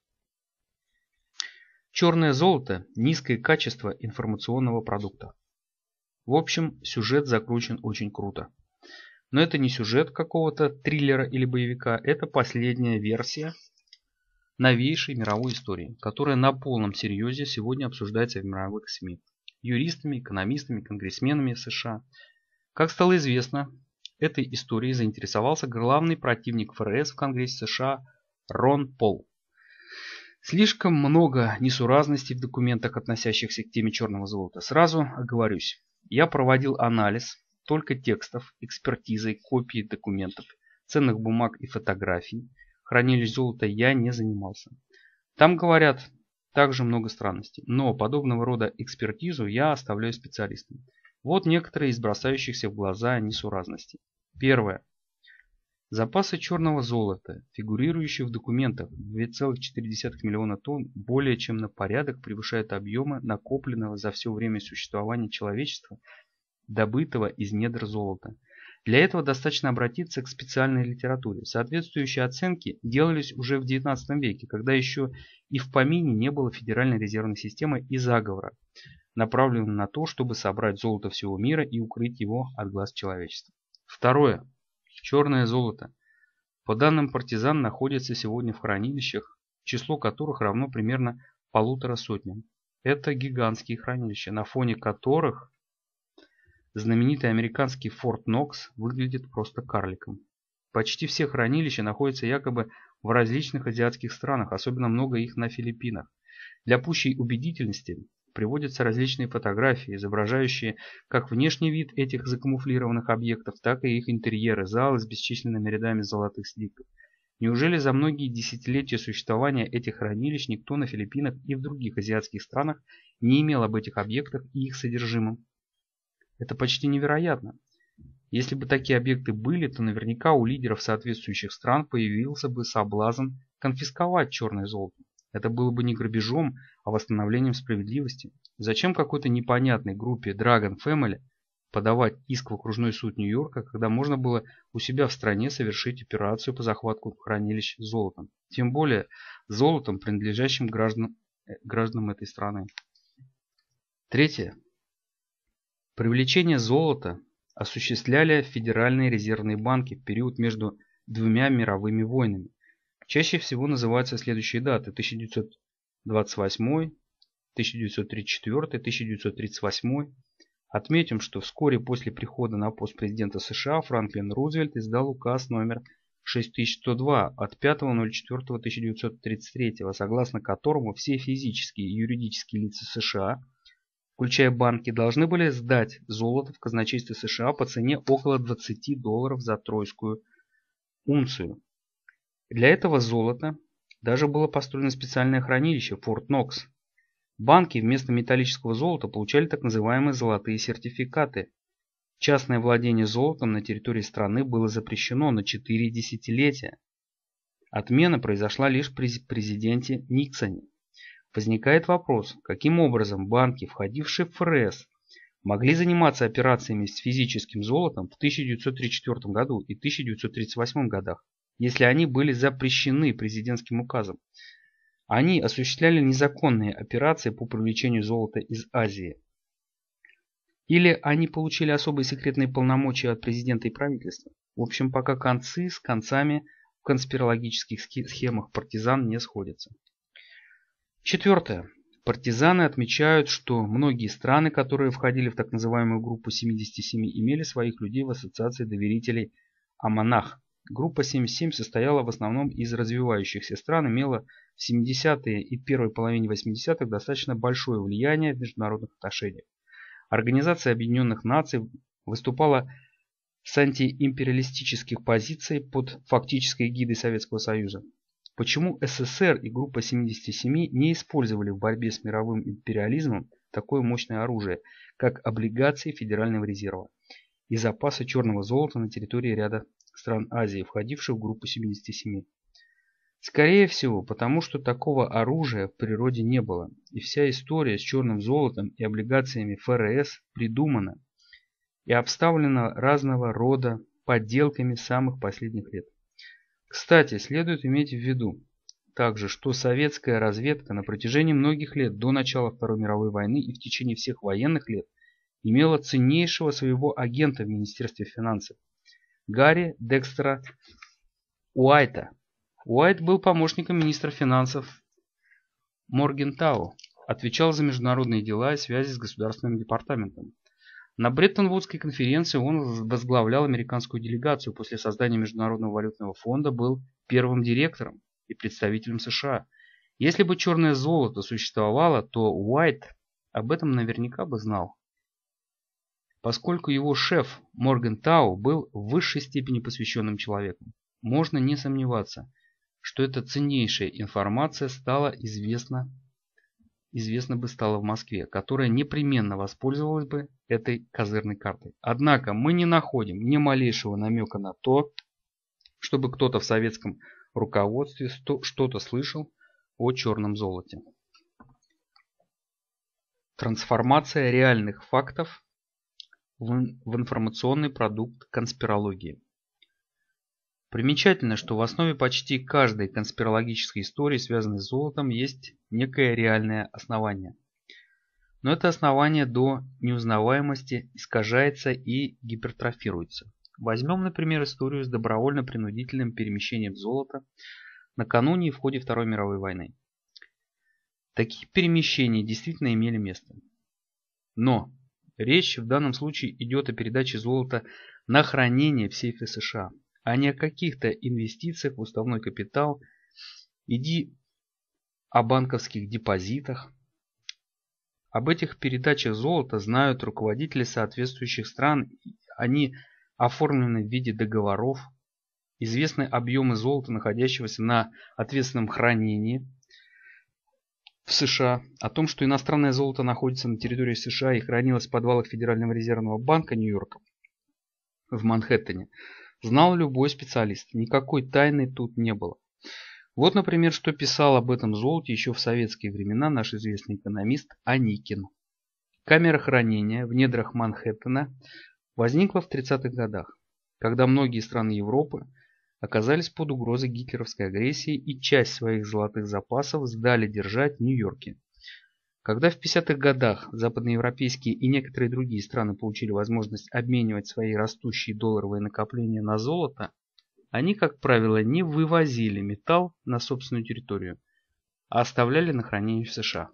Черное золото – низкое качество информационного продукта. В общем, сюжет закручен очень круто. Но это не сюжет какого-то триллера или боевика, это последняя версия новейшей мировой истории, которая на полном серьезе сегодня обсуждается в мировых СМИ. Юристами, экономистами, конгрессменами США. Как стало известно, этой историей заинтересовался главный противник эф эр эс в Конгрессе США Рон Пол. Слишком много несуразностей в документах, относящихся к теме черного золота. Сразу оговорюсь. Я проводил анализ только текстов, экспертизой, копий документов, ценных бумаг и фотографий. Хранилищ золота я не занимался. Там говорят также много странностей, но подобного рода экспертизу я оставляю специалистам. Вот некоторые из бросающихся в глаза несуразностей. Первое. Запасы черного золота, фигурирующие в документах две целых четыре десятых миллиона тонн, более чем на порядок превышают объемы накопленного за все время существования человечества, добытого из недр золота. Для этого достаточно обратиться к специальной литературе. Соответствующие оценки делались уже в девятнадцатом веке, когда еще и в помине не было Федеральной резервной системы и заговора, направленного на то, чтобы собрать золото всего мира и укрыть его от глаз человечества. Второе. Черное золото. По данным партизан, находится сегодня в хранилищах, число которых равно примерно полутора сотням. Это гигантские хранилища, на фоне которых знаменитый американский Форт Нокс выглядит просто карликом. Почти все хранилища находятся якобы в различных азиатских странах, особенно много их на Филиппинах. Для пущей убедительности приводятся различные фотографии, изображающие как внешний вид этих закамуфлированных объектов, так и их интерьеры, залы с бесчисленными рядами золотых слитков. Неужели за многие десятилетия существования этих хранилищ никто на Филиппинах и в других азиатских странах не имел об этих объектах и их содержимом? Это почти невероятно. Если бы такие объекты были, то наверняка у лидеров соответствующих стран появился бы соблазн конфисковать черное золото. Это было бы не грабежом, а восстановлением справедливости. Зачем какой-то непонятной группе Dragon Family подавать иск в окружной суд Нью-Йорка, когда можно было у себя в стране совершить операцию по захвату хранилищ с золотом? Тем более золотом, принадлежащим гражданам, гражданам этой страны. Третье. Привлечение золота осуществляли федеральные резервные банки в период между двумя мировыми войнами. Чаще всего называются следующие даты: тысяча девятьсот двадцать восьмой, тысяча девятьсот тридцать четвёртый, тысяча девятьсот тридцать восьмой. Отметим, что вскоре после прихода на пост президента США Франклин Рузвельт издал указ номер шесть тысяч сто два от пятого ноль четвёртого тысяча девятьсот тридцать третьего, согласно которому все физические и юридические лица США, включая банки, должны были сдать золото в казначействе США по цене около двадцати долларов за тройскую унцию. Для этого золота даже было построено специальное хранилище Форт Нокс. Банки вместо металлического золота получали так называемые золотые сертификаты. Частное владение золотом на территории страны было запрещено на четыре десятилетия. Отмена произошла лишь при президенте Никсоне. Возникает вопрос, каким образом банки, входившие в эф эр эс, могли заниматься операциями с физическим золотом в тысяча девятьсот тридцать четвёртом году и тысяча девятьсот тридцать восьмом годах, если они были запрещены президентским указом. Они осуществляли незаконные операции по привлечению золота из Азии. Или они получили особые секретные полномочия от президента и правительства. В общем, пока концы с концами в конспирологических схемах партизан не сходятся. Четвертое. Партизаны отмечают, что многие страны, которые входили в так называемую группу семидесяти семи, имели своих людей в ассоциации доверителей Аманах. Группа семьдесят семь состояла в основном из развивающихся стран, имела в семидесятые и первой половине восьмидесятых достаточно большое влияние в международных отношениях. Организация Объединенных Наций выступала с антиимпериалистических позиций под фактической эгидой Советского Союза. Почему СССР и группа семидесяти семи не использовали в борьбе с мировым империализмом такое мощное оружие, как облигации Федерального резерва и запасы черного золота на территории ряда стран Азии, входивших в группу семидесяти семи? Скорее всего, потому что такого оружия в природе не было, и вся история с черным золотом и облигациями ФРС придумана и обставлена разного рода подделками самых последних лет. Кстати, следует иметь в виду также, что советская разведка на протяжении многих лет до начала Второй мировой войны и в течение всех военных лет имела ценнейшего своего агента в Министерстве финансов – Гарри Декстера Уайта. Уайт был помощником министра финансов Моргентау, отвечал за международные дела и связи с государственным департаментом. На Бреттон-Вудской конференции он возглавлял американскую делегацию, после создания Международного валютного фонда был первым директором и представителем США. Если бы черное золото существовало, то Уайт об этом наверняка бы знал, поскольку его шеф Моргентау был в высшей степени посвященным человеком. Можно не сомневаться, что эта ценнейшая информация стала известна известно бы стало в Москве, которая непременно воспользовалась бы этой козырной картой. Однако мы не находим ни малейшего намека на то, чтобы кто-то в советском руководстве что-то слышал о черном золоте. Трансформация реальных фактов в информационный продукт конспирологии. Примечательно, что в основе почти каждой конспирологической истории, связанной с золотом, есть некое реальное основание. Но это основание до неузнаваемости искажается и гипертрофируется. Возьмем, например, историю с добровольно-принудительным перемещением золота накануне и в ходе Второй мировой войны. Такие перемещения действительно имели место. Но речь в данном случае идет о передаче золота на хранение в сейфы США, а не о каких-то инвестициях в уставной капитал, иди о банковских депозитах. Об этих передачах золота знают руководители соответствующих стран, они оформлены в виде договоров, известны объемы золота, находящегося на ответственном хранении в США. О том, что иностранное золото находится на территории США и хранилось в подвалах Федерального резервного банка Нью-Йорка в Манхэттене, знал любой специалист. Никакой тайны тут не было. Вот, например, что писал об этом золоте еще в советские времена наш известный экономист Аникин. Камера хранения в недрах Манхэттена возникла в тридцатых годах, когда многие страны Европы оказались под угрозой гитлеровской агрессии и часть своих золотых запасов сдали держать в Нью-Йорке. Когда в пятидесятых годах западноевропейские и некоторые другие страны получили возможность обменивать свои растущие долларовые накопления на золото, они, как правило, не вывозили металл на собственную территорию, а оставляли на хранение в США.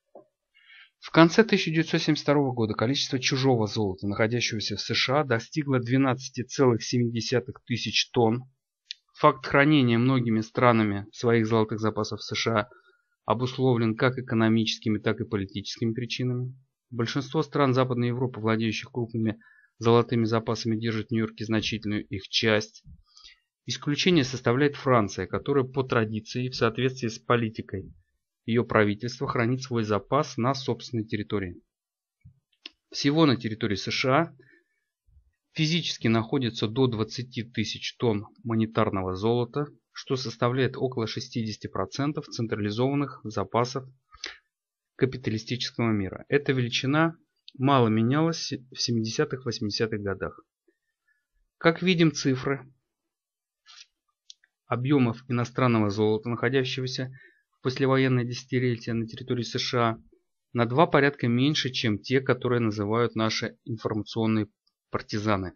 В конце тысяча девятьсот семьдесят второго года количество чужого золота, находящегося в США, достигло двенадцати целых семи десятых тысяч тонн. Факт хранения многими странами своих золотых запасов в США обусловлен как экономическими, так и политическими причинами. Большинство стран Западной Европы, владеющих крупными золотыми запасами, держат в Нью-Йорке значительную их часть. Исключение составляет Франция, которая по традиции, в соответствии с политикой ее правительства, хранит свой запас на собственной территории. Всего на территории США физически находится до двадцати тысяч тонн монетарного золота, что составляет около шестидесяти процентов централизованных запасов капиталистического мира. Эта величина мало менялась в семидесятых-восьмидесятых годах. Как видим, цифры объемов иностранного золота, находящегося послевоенное десятилетие на территории США на два порядка меньше, чем те, которые называют наши информационные партизаны.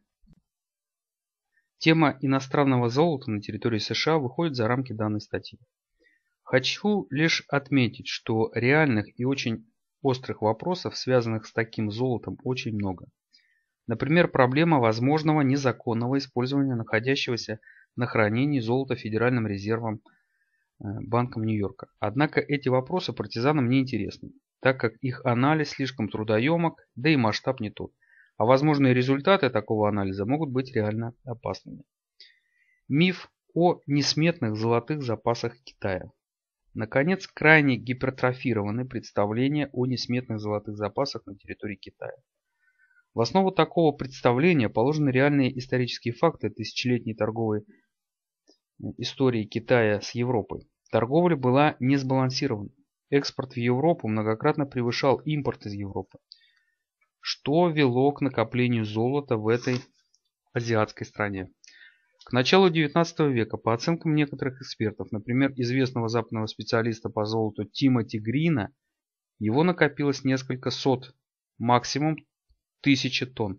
Тема иностранного золота на территории США выходит за рамки данной статьи. Хочу лишь отметить, что реальных и очень острых вопросов, связанных с таким золотом, очень много. Например, проблема возможного незаконного использования находящегося на хранении золота Федеральным резервом Банком Нью-Йорка. Однако эти вопросы партизанам не интересны, так как их анализ слишком трудоемок, да и масштаб не тот. А возможные результаты такого анализа могут быть реально опасными. Миф о несметных золотых запасах Китая. Наконец, крайне гипертрофированы представления о несметных золотых запасах на территории Китая. В основу такого представления положены реальные исторические факты тысячелетней торговой истории Китая с Европой. Торговля была не сбалансирована. Экспорт в Европу многократно превышал импорт из Европы, что вело к накоплению золота в этой азиатской стране. К началу девятнадцатого века, по оценкам некоторых экспертов, например, известного западного специалиста по золоту Тимоти Грина, его накопилось несколько сот, максимум тысячи тонн.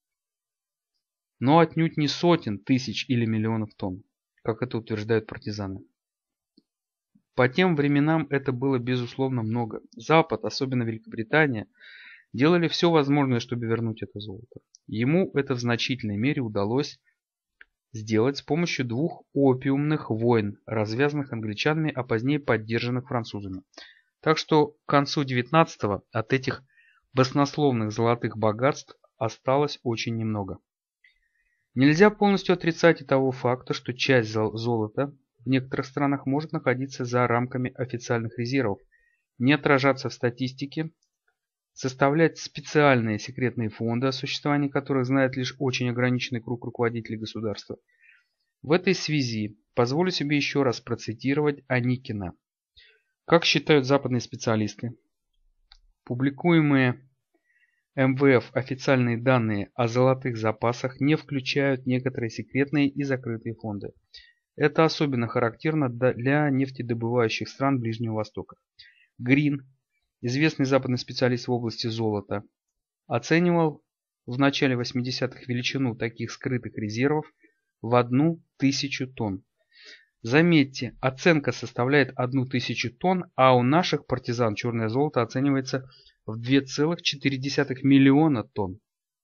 Но отнюдь не сотен тысяч или миллионов тонн, как это утверждают партизаны. По тем временам это было безусловно много. Запад, особенно Великобритания, делали все возможное, чтобы вернуть это золото. Ему это в значительной мере удалось сделать с помощью двух опиумных войн, развязанных англичанами, а позднее поддержанных французами. Так что к концу девятнадцатого от этих баснословных золотых богатств осталось очень немного. Нельзя полностью отрицать и того факта, что часть золота в некоторых странах может находиться за рамками официальных резервов, не отражаться в статистике, составлять специальные секретные фонды, о существовании которых знает лишь очень ограниченный круг руководителей государства. В этой связи позволю себе еще раз процитировать Аникина. Как считают западные специалисты, публикуемые эм вэ эф официальные данные о золотых запасах не включают некоторые секретные и закрытые фонды. Это особенно характерно для нефтедобывающих стран Ближнего Востока. Грин, известный западный специалист в области золота, оценивал в начале восьмидесятых величину таких скрытых резервов в одну тысячу тонн. Заметьте, оценка составляет одну тысячу тонн, а у наших партизан черное золото оценивается в две целых четыре десятых миллиона тонн.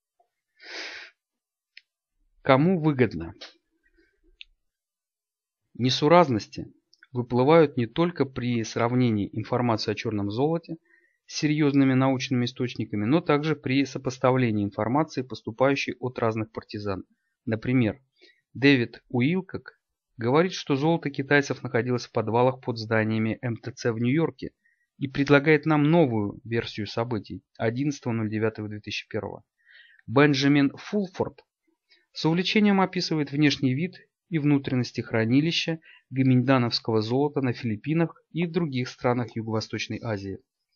Кому выгодно? Несуразности выплывают не только при сравнении информации о черном золоте с серьезными научными источниками, но также при сопоставлении информации, поступающей от разных партизан. Например, Дэвид Уилкок говорит, что золото китайцев находилось в подвалах под зданиями эм тэ цэ в Нью-Йорке и предлагает нам новую версию событий одиннадцатого ноль девятого две тысячи первого. Бенджамин Фулфорд с увлечением описывает внешний вид и внутренности хранилища гоминдановского золота на Филиппинах и в других странах Юго-Восточной Азии.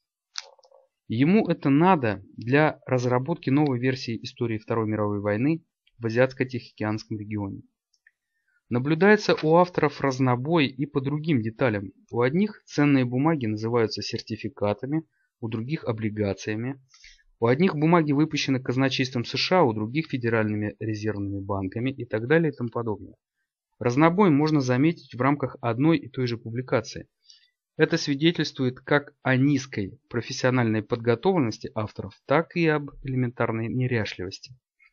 Ему это надо для разработки новой версии истории Второй мировой войны в Азиатско-Тихоокеанском регионе. Наблюдается у авторов разнобой и по другим деталям. У одних ценные бумаги называются сертификатами, у других облигациями. У одних бумаги выпущены казначейством США, у других федеральными резервными банками и так далее и тому подобное. Разнобой можно заметить в рамках одной и той же публикации. Это свидетельствует как о низкой профессиональной подготовленности авторов, так и об элементарной неряшливости.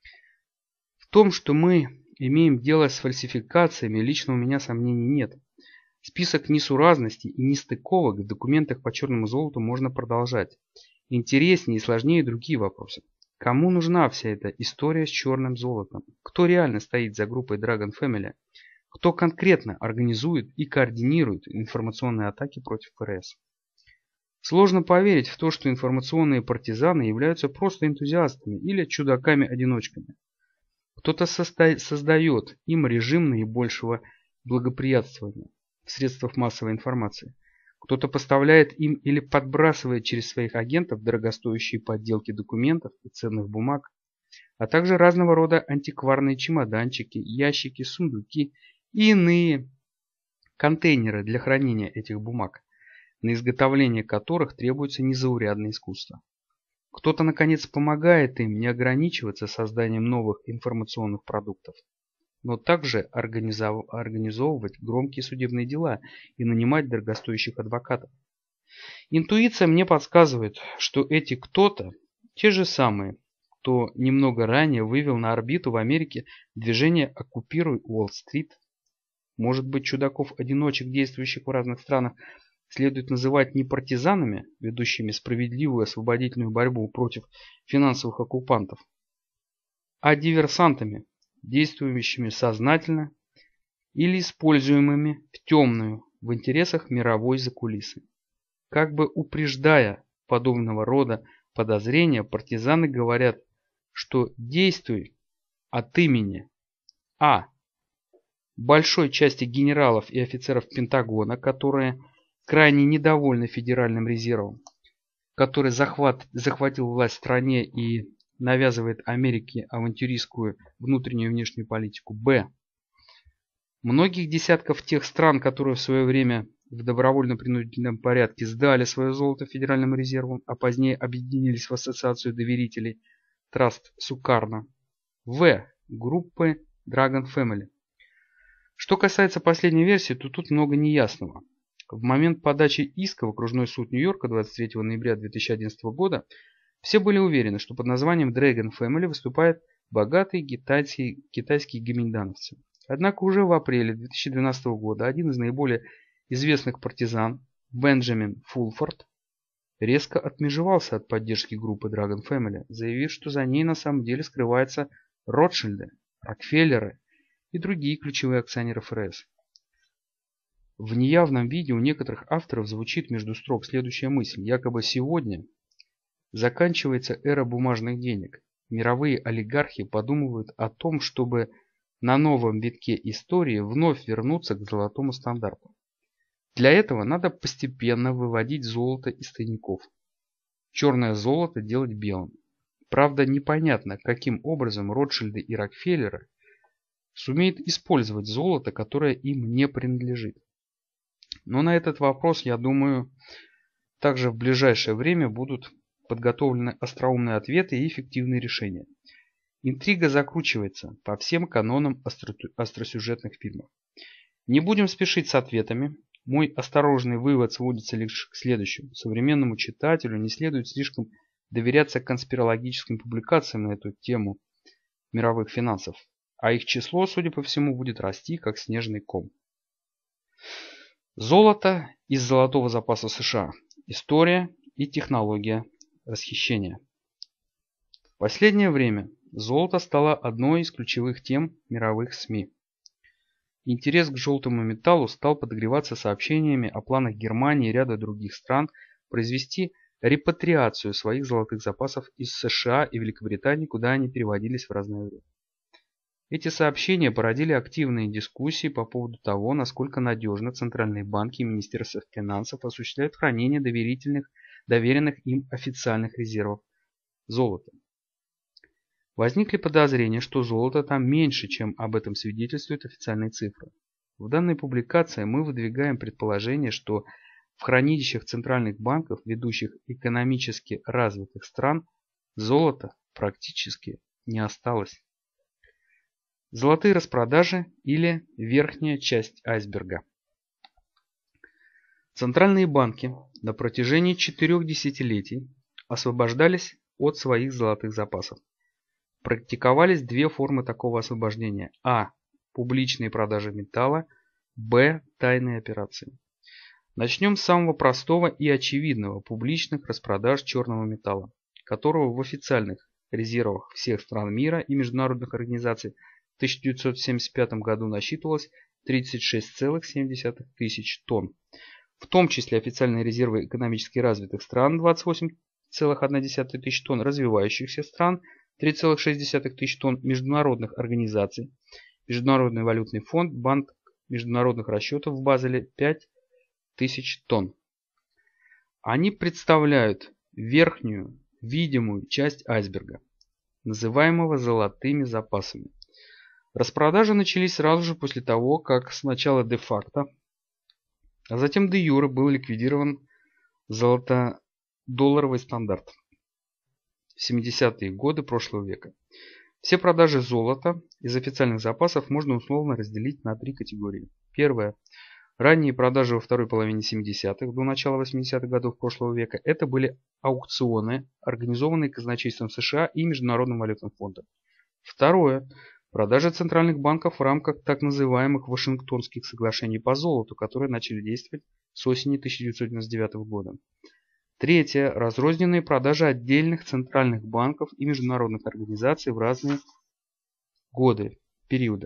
В том, что мы имеем дело с фальсификациями, лично у меня сомнений нет. Список несуразностей и нестыковок в документах по черному золоту можно продолжать. Интереснее и сложнее другие вопросы. Кому нужна вся эта история с черным золотом? Кто реально стоит за группой Dragon Family? Кто конкретно организует и координирует информационные атаки против ка эр эс? Сложно поверить в то, что информационные партизаны являются просто энтузиастами или чудаками-одиночками. Кто-то создает им режим наибольшего благоприятствования в средствах массовой информации. Кто-то поставляет им или подбрасывает через своих агентов дорогостоящие подделки документов и ценных бумаг, а также разного рода антикварные чемоданчики, ящики, сундуки и иные контейнеры для хранения этих бумаг. на изготовление которых требуется незаурядное искусство. Кто-то, наконец, помогает им не ограничиваться созданием новых информационных продуктов, но также организов... организовывать громкие судебные дела и нанимать дорогостоящих адвокатов. Интуиция мне подсказывает, что эти кто-то те же самые, кто немного ранее вывел на орбиту в Америке движение «Оккупируй Уолл-стрит». Может быть, чудаков-одиночек, действующих в разных странах, следует называть не партизанами, ведущими справедливую освободительную борьбу против финансовых оккупантов, а диверсантами, действующими сознательно или используемыми в темную в интересах мировой закулисы. Как бы упреждая подобного рода подозрения, партизаны говорят, что действуй от имени а. большой части генералов и офицеров Пентагона, которые крайне недовольны Федеральным резервом, который захват, захватил власть в стране и навязывает Америке авантюристскую внутреннюю и внешнюю политику. Б. Многих десятков тех стран, которые в свое время в добровольно-принудительном порядке сдали свое золото Федеральному резерву, а позднее объединились в ассоциацию доверителей Траст Сукарно. В. Группы Dragon Family. Что касается последней версии, то тут много неясного. В момент подачи иска в окружной суд Нью-Йорка двадцать третьего ноября две тысячи одиннадцатого года все были уверены, что под названием Dragon Family выступают богатые китайские, китайские гоминдановцы. Однако уже в апреле две тысячи двенадцатого года один из наиболее известных партизан, Бенджамин Фулфорд, резко отмежевался от поддержки группы Dragon Family, заявив, что за ней на самом деле скрываются Ротшильды, Рокфеллеры и другие ключевые акционеры эф эр эс. В неявном виде у некоторых авторов звучит между строк следующая мысль: якобы сегодня заканчивается эра бумажных денег. Мировые олигархи подумывают о том, чтобы на новом витке истории вновь вернуться к золотому стандарту. Для этого надо постепенно выводить золото из тайников. Черное золото делать белым. Правда, непонятно, каким образом Ротшильды и Рокфеллеры сумеют использовать золото, которое им не принадлежит. Но на этот вопрос, я думаю, также в ближайшее время будут подготовлены остроумные ответы и эффективные решения. Интрига закручивается по всем канонам остро- остросюжетных фильмов. Не будем спешить с ответами. Мой осторожный вывод сводится лишь к следующему. Современному читателю не следует слишком доверяться конспирологическим публикациям на эту тему мировых финансов, а их число, судя по всему, будет расти как снежный ком. Золото из золотого запаса США. История и технология расхищения. В последнее время золото стало одной из ключевых тем мировых СМИ. Интерес к желтому металлу стал подогреваться сообщениями о планах Германии и ряда других стран произвести репатриацию своих золотых запасов из США и Великобритании, куда они переводились в разное время. Эти сообщения породили активные дискуссии по поводу того, насколько надежно центральные банки и Министерство финансов осуществляют хранение доверительных, доверенных им официальных резервов золота. Возникли подозрения, что золота там меньше, чем об этом свидетельствуют официальные цифры. В данной публикации мы выдвигаем предположение, что в хранилищах центральных банков ведущих экономически развитых стран золота практически не осталось. Золотые распродажи или верхняя часть айсберга. Центральные банки на протяжении четырех десятилетий освобождались от своих золотых запасов. Практиковались две формы такого освобождения. А. Публичные продажи металла. Б. Тайные операции. Начнем с самого простого и очевидного – публичных распродаж черного металла, которого в официальных резервах всех стран мира и международных организаций в тысяча девятьсот семьдесят пятом году насчитывалось тридцать шесть целых семь десятых тысяч тонн. В том числе официальные резервы экономически развитых стран двадцать восемь целых одна десятая тысяч тонн, развивающихся стран три целых шесть десятых тысяч тонн, международных организаций, Международный валютный фонд, Банк международных расчетов в Базеле пять тысяч тонн. Они представляют верхнюю видимую часть айсберга, называемого золотыми запасами. Распродажи начались сразу же после того, как сначала де-факто, а затем де-юре был ликвидирован Золотодолларовый стандарт. семидесятые годы прошлого века. Все продажи золота из официальных запасов можно условно разделить на три категории. Первое. Ранние продажи во второй половине семидесятых до начала восьмидесятых годов прошлого века. Это были аукционы, организованные казначейством США и Международным валютным фондом. Второе. Продажи центральных банков в рамках так называемых Вашингтонских соглашений по золоту, которые начали действовать с осени тысяча девятьсот девяносто девятого года. Третье. Разрозненные продажи отдельных центральных банков и международных организаций в разные годы, периоды.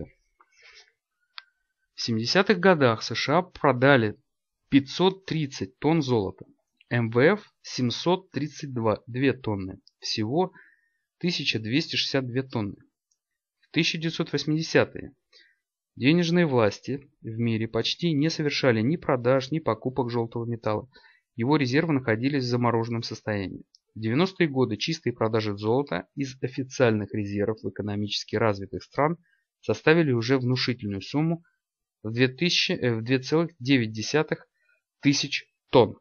В семидесятых годах США продали пятьсот тридцать тонн золота, эм вэ эф семьсот тридцать две тонны, всего тысяча двести шестьдесят две тонны. В тысяча девятьсот восьмидесятые денежные власти в мире почти не совершали ни продаж, ни покупок желтого металла. Его резервы находились в замороженном состоянии. В девяностые годы чистые продажи золота из официальных резервов в экономически развитых стран составили уже внушительную сумму в две целых девять десятых тысяч тонн.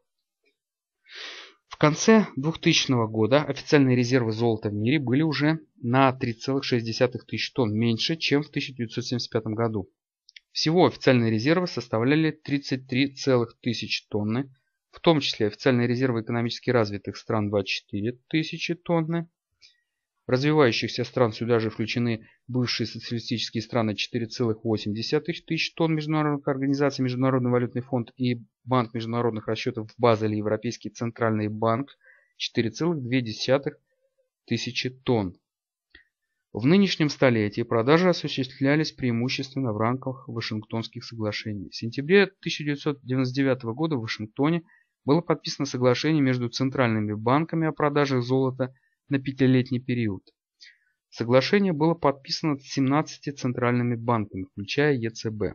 В конце двухтысячного года официальные резервы золота в мире были уже на три целых шесть десятых тысяч тонн меньше, чем в тысяча девятьсот семьдесят пятом году. Всего официальные резервы составляли тридцать три целых тысячи тонны, в том числе официальные резервы экономически развитых стран двадцать четыре тысячи тонны. Развивающихся стран сюда же включены бывшие социалистические страны четыре целых восемь десятых тысяч тонн, международных организаций, Международный валютный фонд и Банк международных расчетов в Базеле, Европейский центральный банк четыре целых две десятых тысячи тонн. В нынешнем столетии продажи осуществлялись преимущественно в рамках Вашингтонских соглашений. В сентябре тысяча девятьсот девяносто девятого года в Вашингтоне было подписано соглашение между центральными банками о продаже золота на пятилетний период. Соглашение было подписано семнадцатью центральными банками, включая е цэ бэ.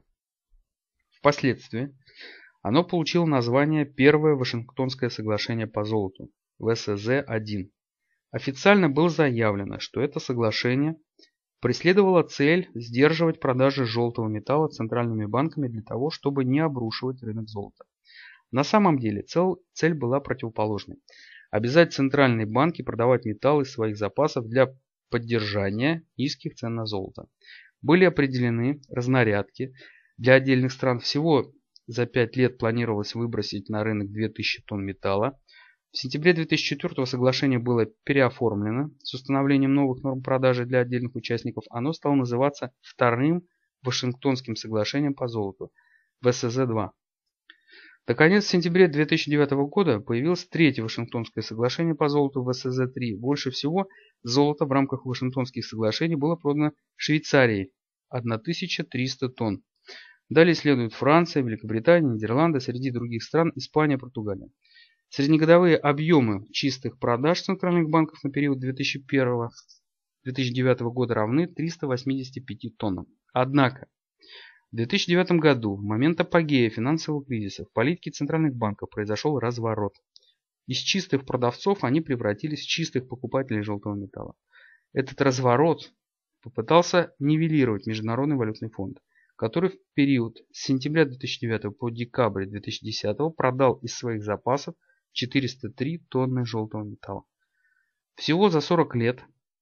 Впоследствии оно получило название Первое Вашингтонское соглашение по золоту, вэ эс зэ один. Официально было заявлено, что это соглашение преследовало цель сдерживать продажи желтого металла центральными банками для того, чтобы не обрушивать рынок золота. На самом деле цель была противоположной. Обязать центральные банки продавать металл из своих запасов для поддержания низких цен на золото. Были определены разнарядки для отдельных стран. Всего за пять лет планировалось выбросить на рынок две тысячи тонн металла. В сентябре две тысячи четвёртого соглашение было переоформлено с установлением новых норм продажи для отдельных участников. Оно стало называться Вторым Вашингтонским соглашением по золоту, вэ эс зэ два. Наконец, в сентябре две тысячи девятого года появилось Третье Вашингтонское соглашение по золоту, вэ эс зэ три. Больше всего золота в рамках Вашингтонских соглашений было продано Швейцарией – тысяча триста тонн. Далее следуют Франция, Великобритания, Нидерланды, среди других стран Испания, Португалия. Среднегодовые объемы чистых продаж центральных банков на период две тысячи первого — две тысячи девятого года равны триста восьмидесяти пяти тоннам. Однако в две тысячи девятом году, в момент апогея финансового кризиса, в политике центральных банков произошел разворот. Из чистых продавцов они превратились в чистых покупателей желтого металла. Этот разворот попытался нивелировать Международный валютный фонд, который в период с сентября две тысячи девятого по декабрь две тысячи десятого продал из своих запасов четыреста три тонны желтого металла. Всего за сорок лет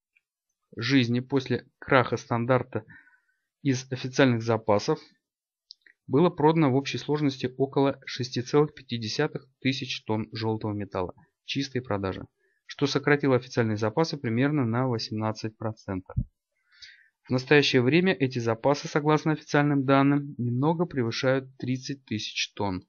жизни после краха стандарта из официальных запасов было продано в общей сложности около шести целых пяти десятых тысяч тонн желтого металла чистой продажи, что сократило официальные запасы примерно на восемнадцать процентов. В настоящее время эти запасы, согласно официальным данным, немного превышают тридцать тысяч тонн.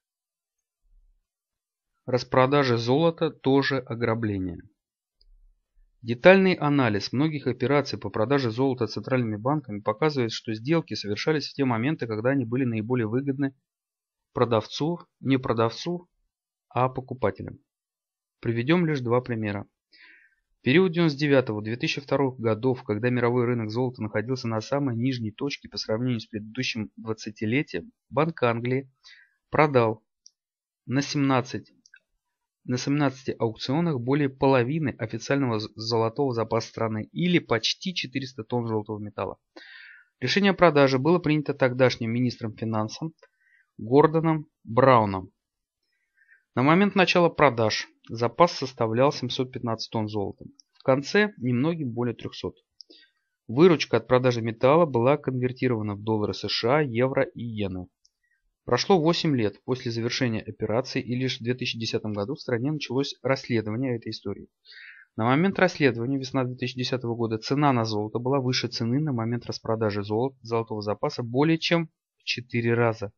Распродажа золота тоже ограбление. Детальный анализ многих операций по продаже золота центральными банками показывает, что сделки совершались в те моменты, когда они были наиболее выгодны продавцу, не продавцу, а покупателям. Приведем лишь два примера. В период девяносто девятого — две тысячи второго годов, когда мировой рынок золота находился на самой нижней точке по сравнению с предыдущим двадцатилетием, Банк Англии продал на семнадцати на семнадцати аукционах более половины официального золотого запаса страны, или почти четыреста тонн желтого металла. Решение о продаже было принято тогдашним министром финансов Гордоном Брауном. На момент начала продаж запас составлял семьсот пятнадцать тонн золота. В конце немногим более трехсот. Выручка от продажи металла была конвертирована в доллары США, евро и иены. Прошло восемь лет после завершения операции, и лишь в две тысячи десятом году в стране началось расследование этой истории. На момент расследования, весна две тысячи десятого года, цена на золото была выше цены на момент распродажи золота, золотого запаса более чем в четыре раза.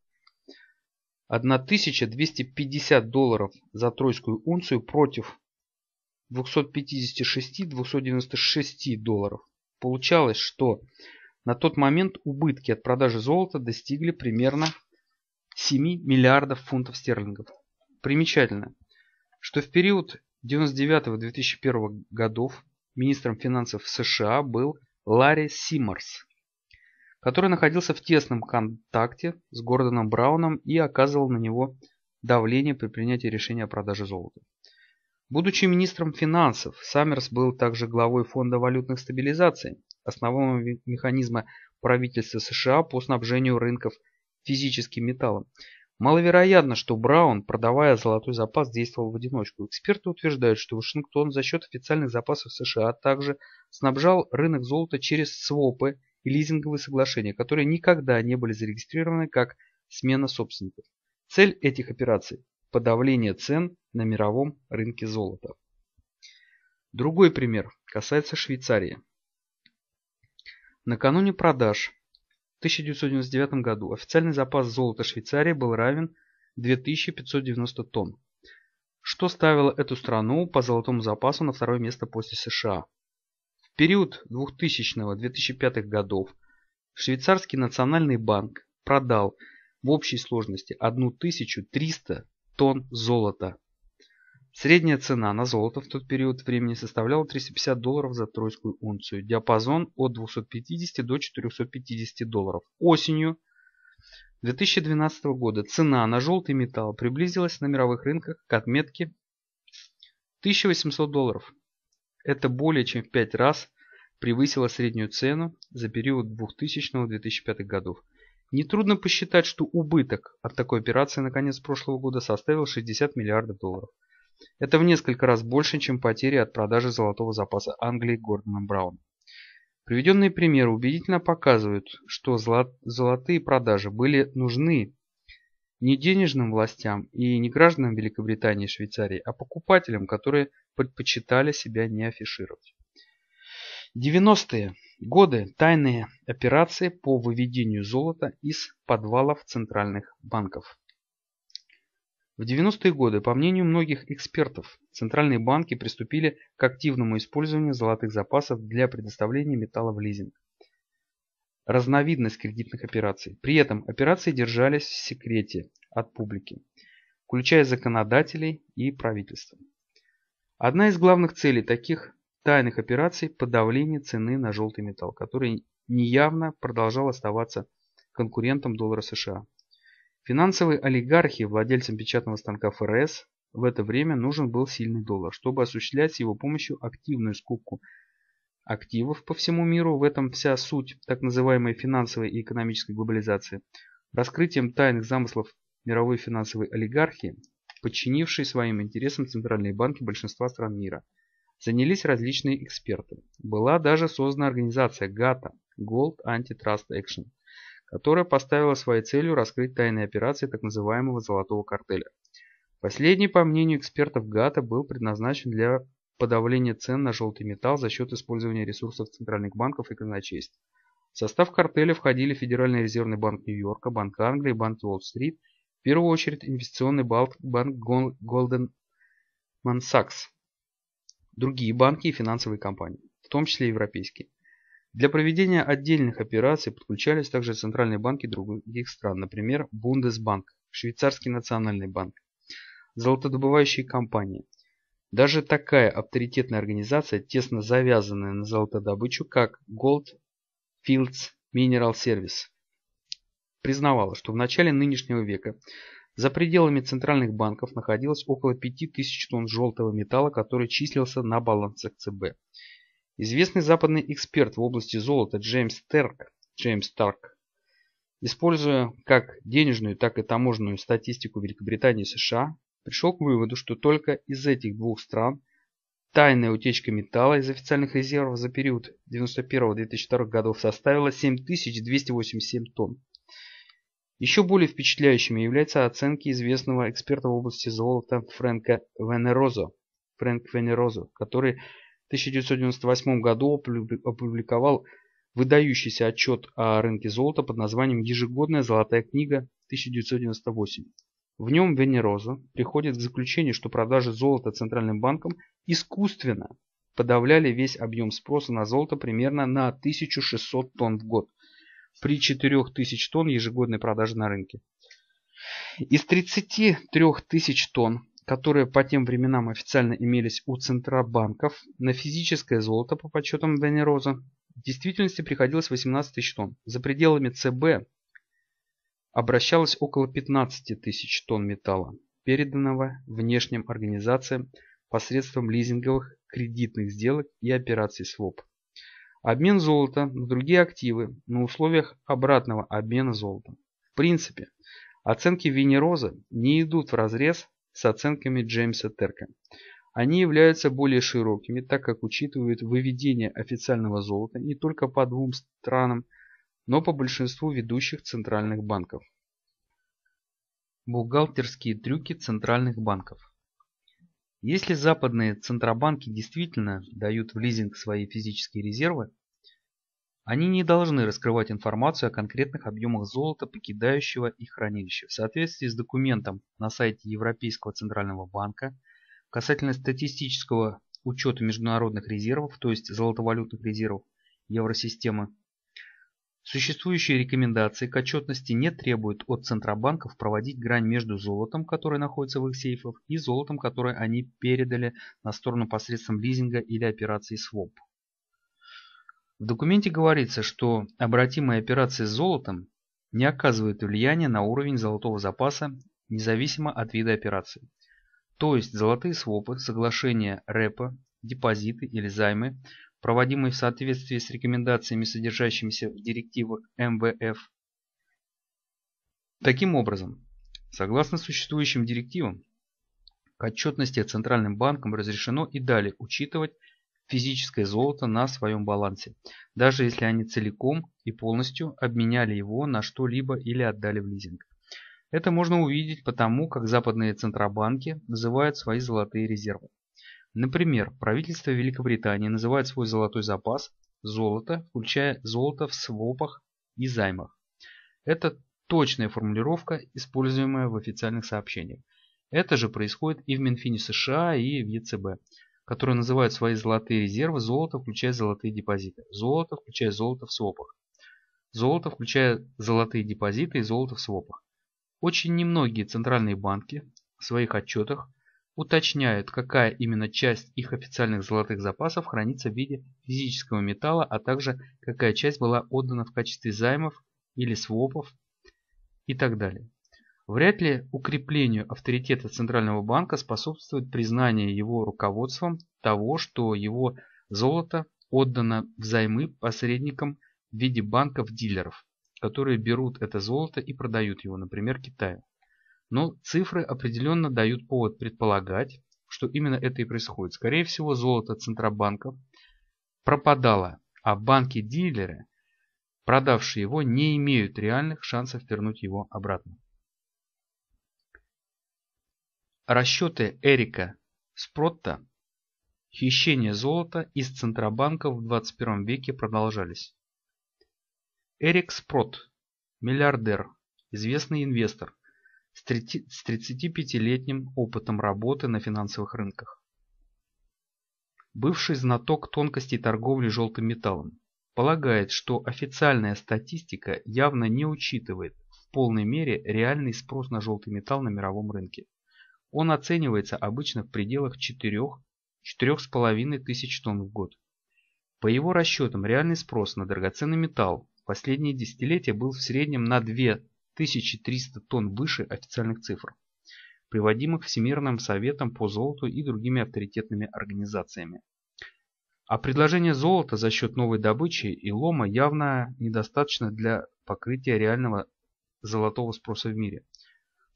тысяча двести пятьдесят долларов за тройскую унцию против двухсот пятидесяти шести — двухсот девяноста шести долларов. Получалось, что на тот момент убытки от продажи золота достигли примерно семи миллиардов фунтов стерлингов. Примечательно, что в период девяносто девятого — две тысячи первого годов министром финансов США был Ларри Симмерс, который находился в тесном контакте с Гордоном Брауном и оказывал на него давление при принятии решения о продаже золота. Будучи министром финансов, Саммерс был также главой Фонда валютных стабилизаций, основного механизма правительства США по снабжению рынков физическим металлом. Маловероятно, что Браун, продавая золотой запас, действовал в одиночку. Эксперты утверждают, что Вашингтон за счет официальных запасов США также снабжал рынок золота через свопы и лизинговые соглашения, которые никогда не были зарегистрированы как смена собственников. Цель этих операций – подавление цен на мировом рынке золота. Другой пример касается Швейцарии. Накануне продаж в тысяча девятьсот девяносто девятом году официальный запас золота Швейцарии был равен две тысячи пятьсот девяноста тонн, что ставило эту страну по золотому запасу на второе место после США. В период двухтысячного — две тысячи пятого годов Швейцарский национальный банк продал в общей сложности тысячу триста тонн золота. Средняя цена на золото в тот период времени составляла триста пятьдесят долларов за тройскую унцию. Диапазон от двухсот пятидесяти до четырехсот пятидесяти долларов. Осенью две тысячи двенадцатого года цена на желтый металл приблизилась на мировых рынках к отметке тысяча восемьсот долларов. Это более чем в пять раз превысило среднюю цену за период двухтысячного — две тысячи пятого годов. Нетрудно посчитать, что убыток от такой операции на конец прошлого года составил шестьдесят миллиардов долларов. Это в несколько раз больше, чем потери от продажи золотого запаса Англии Гордоном Брауном. Приведенные примеры убедительно показывают, что золотые продажи были нужны не денежным властям и не гражданам Великобритании и Швейцарии, а покупателям, которые предпочитали себя не афишировать. девяностые годы тайные операции по выведению золота из подвалов центральных банков. В девяностые годы, по мнению многих экспертов, центральные банки приступили к активному использованию золотых запасов для предоставления металла в лизинг. Разновидность кредитных операций. При этом операции держались в секрете от публики, включая законодателей и правительство. Одна из главных целей таких тайных операций – подавление цены на желтый металл, который неявно продолжал оставаться конкурентом доллара США. Финансовые олигархи, владельцам печатного станка эф эр эс, в это время нужен был сильный доллар, чтобы осуществлять с его помощью активную скупку активов по всему миру. В этом вся суть так называемой финансовой и экономической глобализации. Раскрытием тайных замыслов мировой финансовой олигархии, подчинившей своим интересам центральные банки большинства стран мира, занялись различные эксперты. Была даже создана организация гата – Gold Antitrust Action, которая поставила своей целью раскрыть тайные операции так называемого золотого картеля. Последний, по мнению экспертов гата, был предназначен для подавления цен на желтый металл за счет использования ресурсов центральных банков и казначейств. В состав картеля входили Федеральный резервный банк Нью-Йорка, Банк Англии, Банк Уолл-стрит, в первую очередь инвестиционный банк Goldman Sachs, другие банки и финансовые компании, в том числе европейские. Для проведения отдельных операций подключались также центральные банки других стран, например, Бундесбанк, Швейцарский национальный банк, золотодобывающие компании. Даже такая авторитетная организация, тесно завязанная на золотодобычу, как Gold Fields Mineral Service, признавала, что в начале нынешнего века за пределами центральных банков находилось около пяти тысяч тонн желтого металла, который числился на балансах цэ бэ. Известный западный эксперт в области золота Джеймс Тарк, Джеймс Тарк, используя как денежную, так и таможенную статистику Великобритании и США, пришел к выводу, что только из этих двух стран тайная утечка металла из официальных резервов за период девяносто первого — две тысячи второго годов составила семь тысяч двести восемьдесят семь тонн. Еще более впечатляющими являются оценки известного эксперта в области золота Фрэнка Венерозо, Фрэнк Венерозо, который в тысяча девятьсот девяносто восьмом году опубликовал выдающийся отчет о рынке золота под названием «Ежегодная золотая книга тысяча девятьсот девяносто восемь». В нем Венерозо приходит к заключению, что продажи золота Центральным банком искусственно подавляли весь объем спроса на золото примерно на тысячу шестьсот тонн в год при четырёх тысячах тонн ежегодной продажи на рынке. Из тридцати трёх тысяч тонн, которые по тем временам официально имелись у центробанков, на физическое золото, по подсчетам Венерозо, в действительности приходилось восемнадцать тысяч тонн. За пределами ЦБ обращалось около пятнадцати тысяч тонн металла, переданного внешним организациям посредством лизинговых кредитных сделок и операций своп. Обмен золота на другие активы на условиях обратного обмена золотом. В принципе, оценки Венерозо не идут вразрез с оценками Джеймса Терка. Они являются более широкими, так как учитывают выведение официального золота не только по двум странам, но по большинству ведущих центральных банков. Бухгалтерские трюки центральных банков. Если западные центробанки действительно дают в лизинг свои физические резервы, они не должны раскрывать информацию о конкретных объемах золота, покидающего их хранилище. В соответствии с документом на сайте Европейского центрального банка касательно статистического учета международных резервов, то есть золотовалютных резервов Евросистемы, существующие рекомендации к отчетности не требуют от центробанков проводить грань между золотом, которое находится в их сейфах, и золотом, которое они передали на сторону посредством лизинга или операции своп. В документе говорится, что обратимые операции с золотом не оказывают влияния на уровень золотого запаса независимо от вида операции. То есть золотые свопы, соглашения репо, депозиты или займы, проводимые в соответствии с рекомендациями, содержащимися в директивах эм вэ эф. Таким образом, согласно существующим директивам, к отчетности Центральным банком разрешено и далее учитывать физическое золото на своем балансе, даже если они целиком и полностью обменяли его на что-либо или отдали в лизинг. Это можно увидеть по тому, как западные центробанки называют свои золотые резервы. Например, правительство Великобритании называет свой золотой запас золото, включая золото в свопах и займах. Это точная формулировка, используемая в официальных сообщениях. Это же происходит и в Минфине США, и в е цэ бэ, которые называют свои золотые резервы золото, включая золотые депозиты, золото, включая золото в свопах, золото, включая золотые депозиты и золото в свопах. Очень немногие центральные банки в своих отчетах уточняют, какая именно часть их официальных золотых запасов хранится в виде физического металла, а также какая часть была отдана в качестве займов или свопов и так далее. Вряд ли укреплению авторитета Центрального банка способствует признание его руководством того, что его золото отдано взаймы посредникам в виде банков-дилеров, которые берут это золото и продают его, например, Китаю. Но цифры определенно дают повод предполагать, что именно это и происходит. Скорее всего, золото центробанков пропадало, а банки-дилеры, продавшие его, не имеют реальных шансов вернуть его обратно. Расчеты Эрика Спротта хищения золота из центробанков в двадцать первом веке продолжались. Эрик Спротт, миллиардер, известный инвестор, с тридцатипятилетним опытом работы на финансовых рынках. Бывший знаток тонкостей торговли желтым металлом, полагает, что официальная статистика явно не учитывает в полной мере реальный спрос на желтый металл на мировом рынке. Он оценивается обычно в пределах четырёх-четырёх с половиной тысяч тонн в год. По его расчетам, реальный спрос на драгоценный металл в последние десятилетия был в среднем на две тысячи триста тонн выше официальных цифр, приводимых Всемирным советом по золоту и другими авторитетными организациями. А предложение золота за счет новой добычи и лома явно недостаточно для покрытия реального золотого спроса в мире.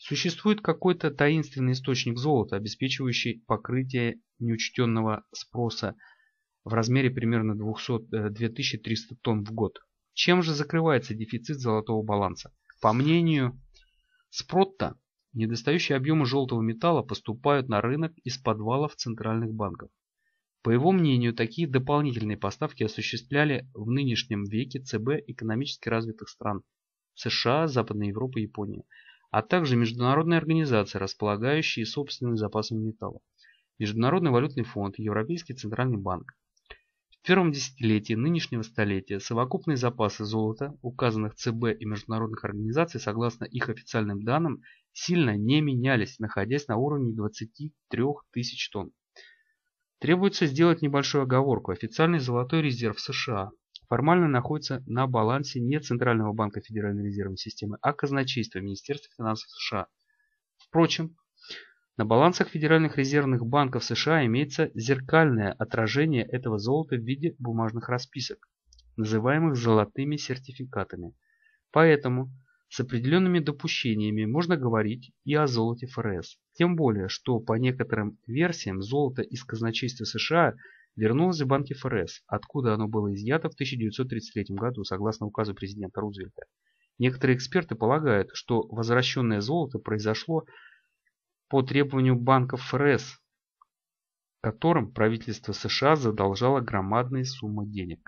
Существует какой-то таинственный источник золота, обеспечивающий покрытие неучтенного спроса в размере примерно две тысячи триста тонн в год. Чем же закрывается дефицит золотого баланса? По мнению Спротта, недостающие объемы желтого металла поступают на рынок из подвалов центральных банков. По его мнению, такие дополнительные поставки осуществляли в нынешнем веке ЦБ экономически развитых стран США, Западной Европы и Японии, а также международные организации, располагающие собственными запасами металла. Международный валютный фонд, Европейский центральный банк. В первом десятилетии нынешнего столетия совокупные запасы золота, указанных ЦБ и международных организаций, согласно их официальным данным, сильно не менялись, находясь на уровне двадцати трёх тысяч тонн. Требуется сделать небольшую оговорку. Официальный золотой резерв США формально находится на балансе не Центрального банка Федеральной резервной системы, а казначейства Министерства финансов США. Впрочем, на балансах Федеральных резервных банков США имеется зеркальное отражение этого золота в виде бумажных расписок, называемых золотыми сертификатами. Поэтому с определенными допущениями можно говорить и о золоте ФРС. Тем более, что по некоторым версиям золото из казначейства США вернулось в банки ФРС, откуда оно было изъято в тысяча девятьсот тридцать третьем году, согласно указу президента Рузвельта. Некоторые эксперты полагают, что возвращенное золото произошло по требованию банков ФРС, которым правительство США задолжало громадные суммы денег.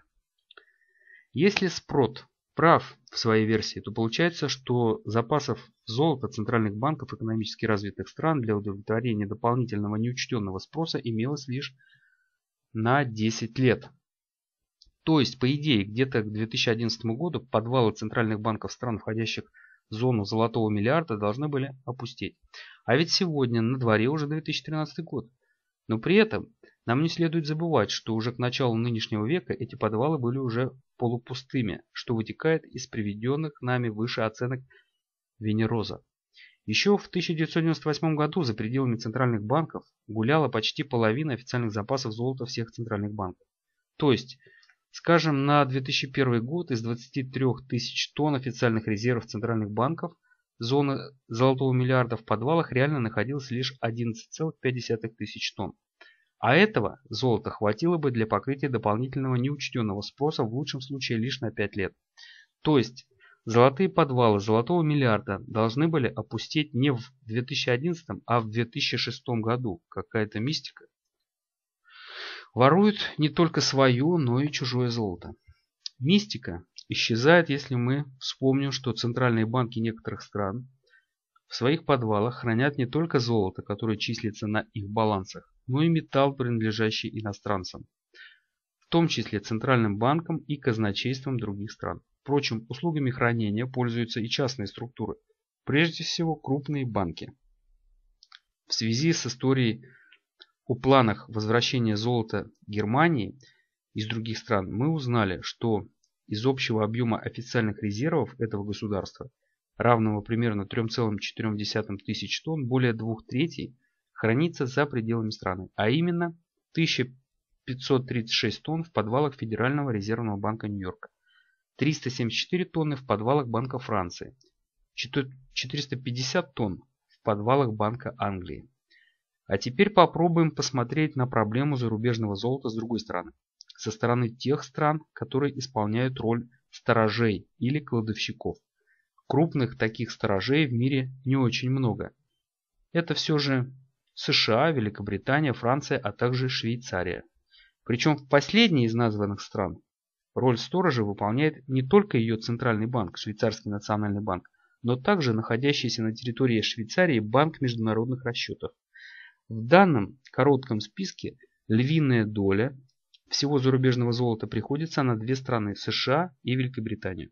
Если Спрот прав в своей версии, то получается, что запасов золота центральных банков экономически развитых стран для удовлетворения дополнительного неучтенного спроса имелось лишь на десять лет. То есть, по идее, где-то к две тысячи одиннадцатому году подвалы центральных банков стран, входящих в зону золотого миллиарда, должны были опустеть. А ведь сегодня на дворе уже две тысячи тринадцатый год. Но при этом нам не следует забывать, что уже к началу нынешнего века эти подвалы были уже полупустыми, что вытекает из приведенных нами выше оценок Венероза. Еще в тысяча девятьсот девяносто восьмом году за пределами центральных банков гуляла почти половина официальных запасов золота всех центральных банков. То есть, скажем, на две тысячи первый год из двадцати трёх тысяч тонн официальных резервов центральных банков зоны золотого миллиарда в подвалах реально находилось лишь одиннадцать целых пять десятых тысяч тонн. А этого золота хватило бы для покрытия дополнительного неучтенного спроса в лучшем случае лишь на пять лет. То есть золотые подвалы золотого миллиарда должны были опустеть не в две тысячи одиннадцатом, а в две тысячи шестом году. Какая-то мистика. Воруют не только свое, но и чужое золото. Мистика исчезает, если мы вспомним, что центральные банки некоторых стран в своих подвалах хранят не только золото, которое числится на их балансах, но и металл, принадлежащий иностранцам, в том числе центральным банкам и казначействам других стран. Впрочем, услугами хранения пользуются и частные структуры, прежде всего крупные банки. В связи с историей о планах возвращения золота Германии из других стран мы узнали, что из общего объема официальных резервов этого государства, равного примерно трём целым четырём десятым тысяч тонн, более двух третей хранится за пределами страны, а именно тысяча пятьсот тридцать шесть тонн в подвалах Федерального резервного банка Нью-Йорка, триста семьдесят четыре тонны в подвалах Банка Франции, четыреста пятьдесят тонн в подвалах Банка Англии. А теперь попробуем посмотреть на проблему зарубежного золота с другой стороны. Со стороны тех стран, которые исполняют роль сторожей или кладовщиков. Крупных таких сторожей в мире не очень много. Это все же США, Великобритания, Франция, а также Швейцария. Причем в последней из названных стран роль сторожа выполняет не только ее центральный банк, Швейцарский национальный банк, но также находящийся на территории Швейцарии Банк международных расчетов. В данном коротком списке львиная доля всего зарубежного золота приходится на две страны – США и Великобританию.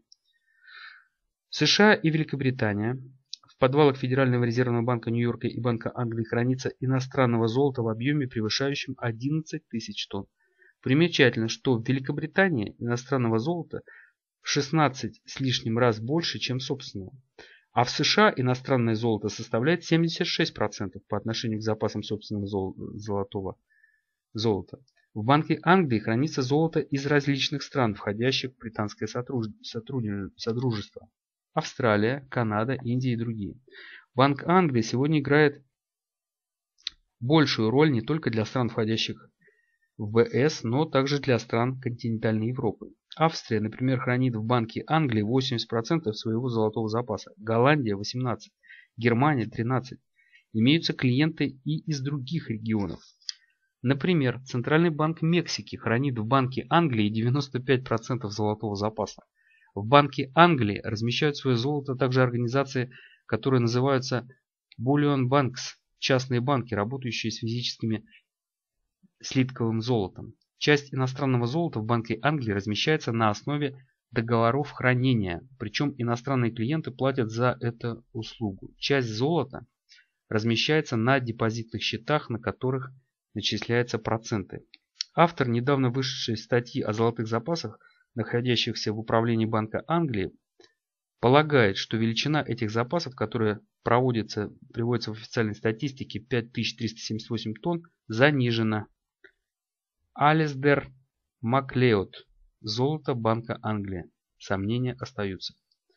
США и Великобритания. В подвалах Федерального резервного банка Нью-Йорка и Банка Англии хранится иностранного золота в объеме, превышающем одиннадцать тысяч тонн. Примечательно, что в Великобритании иностранного золота в шестнадцать с лишним раз больше, чем собственного. А в США иностранное золото составляет семьдесят шесть процентов по отношению к запасам собственного золотого золота. В Банке Англии хранится золото из различных стран, входящих в британское содружество. Австралия, Канада, Индия и другие. Банк Англии сегодня играет большую роль не только для стран, входящих в вэ эс, но также для стран континентальной Европы. Австрия, например, хранит в Банке Англии восемьдесят процентов своего золотого запаса, Голландия восемнадцать процентов, Германия тринадцать процентов. Имеются клиенты и из других регионов. Например, Центральный банк Мексики хранит в Банке Англии девяносто пять процентов золотого запаса. В Банке Англии размещают свое золото также организации, которые называются Bullion Banks, частные банки, работающие с физическими слитковым золотом. Часть иностранного золота в Банке Англии размещается на основе договоров хранения, причем иностранные клиенты платят за эту услугу. Часть золота размещается на депозитных счетах, на которых начисляются проценты. Автор недавно вышедшей статьи о золотых запасах, находящихся в управлении Банка Англии, полагает, что величина этих запасов, которая проводится, приводится в официальной статистике пять тысяч триста семьдесят восемь тонн, занижена. Алисдер Маклеод. Золото Банка Англии. Сомнения остаются.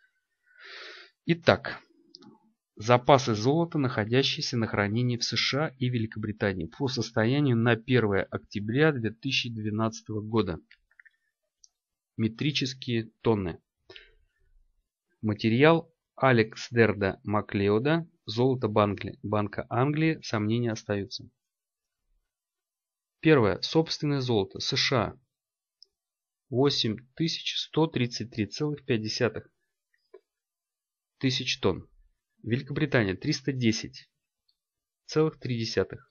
Итак, запасы золота, находящиеся на хранении в США и Великобритании по состоянию на первое октября две тысячи двенадцатого года. Метрические тонны. Материал Алексдерда Маклеода. Золото Банка Англии. Сомнения остаются. Первое. Собственное золото. США. восемь тысяч сто тридцать три целых пять десятых тысяч тонн. Великобритания триста десять целых три десятых.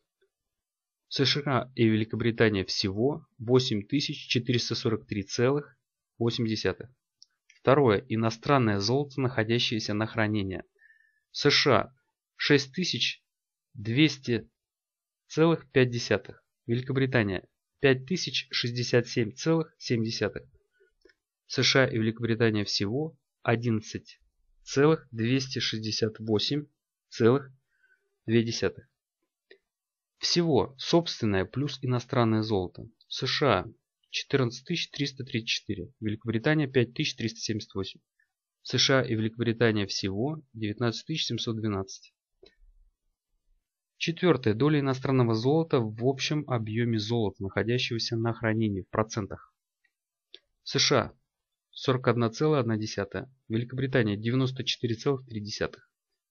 США и Великобритания всего восемь тысяч четыреста сорок три целых восемь десятых. Второе. Иностранное золото, находящееся на хранении. США шесть тысяч двести целых пять десятых. Великобритания пять тысяч шестьдесят семь целых семь десятых. США и Великобритания всего одиннадцать целых двести шестьдесят восемь целых две десятых. Всего собственное плюс иностранное золото. США четырнадцать тысяч триста тридцать четыре. Великобритания пять тысяч триста семьдесят восемь. США и Великобритания всего девятнадцать тысяч семьсот двенадцать. Четвертое. Доля иностранного золота в общем объеме золота, находящегося на хранении в процентах. США сорок одна целая одна десятая. Великобритания девяносто четыре целых три десятых.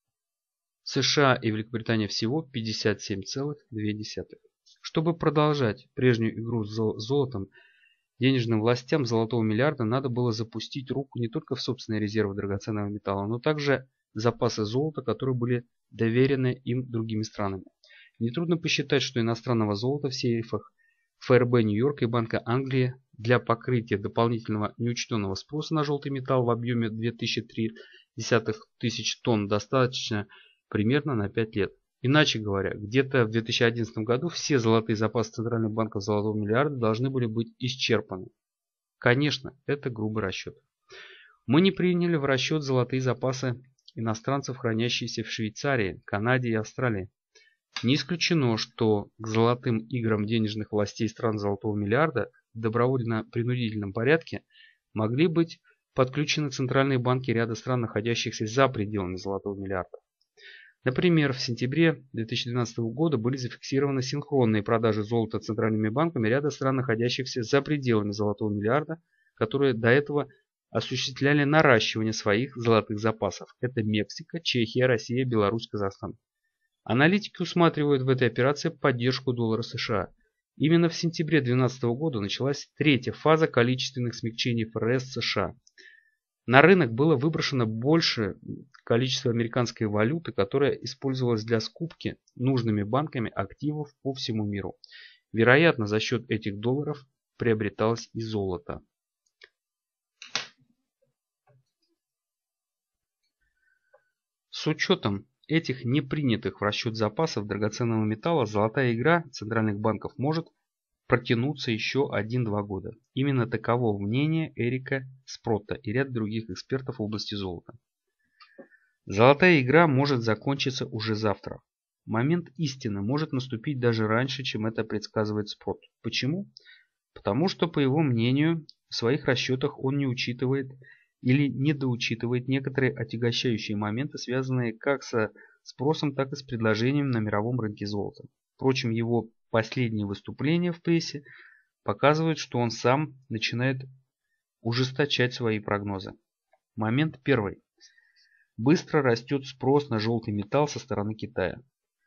США и Великобритания всего пятьдесят семь целых две десятых. Чтобы продолжать прежнюю игру с золотом, денежным властям золотого миллиарда надо было запустить руку не только в собственные резервы драгоценного металла, но также запасы золота, которые были доверены им другими странами. Нетрудно посчитать, что иностранного золота в сейфах эф эр бэ Нью-Йорка и Банка Англии для покрытия дополнительного неучтенного спроса на желтый металл в объеме две тысячи три тысяч тонн достаточно примерно на пять лет. Иначе говоря, где-то в две тысячи одиннадцатом году все золотые запасы Центральных банков золотого миллиарда должны были быть исчерпаны. Конечно, это грубый расчет. Мы не приняли в расчет золотые запасы иностранцев, хранящиеся в Швейцарии, Канаде и Австралии. Не исключено, что к золотым играм денежных властей стран золотого миллиарда в добровольно-принудительном порядке могли быть подключены центральные банки ряда стран, находящихся за пределами золотого миллиарда. Например, в сентябре две тысячи двенадцатого года были зафиксированы синхронные продажи золота центральными банками ряда стран, находящихся за пределами золотого миллиарда, которые до этого осуществляли наращивание своих золотых запасов. Это Мексика, Чехия, Россия, Беларусь, Казахстан. Аналитики усматривают в этой операции поддержку доллара США. Именно в сентябре две тысячи двенадцатого года началась третья фаза количественных смягчений эф эр эс США. На рынок было выброшено больше количества американской валюты, которая использовалась для скупки нужными банками активов по всему миру. Вероятно, за счет этих долларов приобреталось и золото. С учетом этих непринятых в расчет запасов драгоценного металла, золотая игра центральных банков может протянуться еще один-два года. Именно таково мнение Эрика Спротта и ряд других экспертов в области золота. Золотая игра может закончиться уже завтра. Момент истины может наступить даже раньше, чем это предсказывает Спротт. Почему? Потому что, по его мнению, в своих расчетах он не учитывает или недоучитывает некоторые отягощающие моменты, связанные как со спросом, так и с предложением на мировом рынке золота. Впрочем, его последние выступления в прессе показывают, что он сам начинает ужесточать свои прогнозы. Момент первый. Быстро растет спрос на желтый металл со стороны Китая.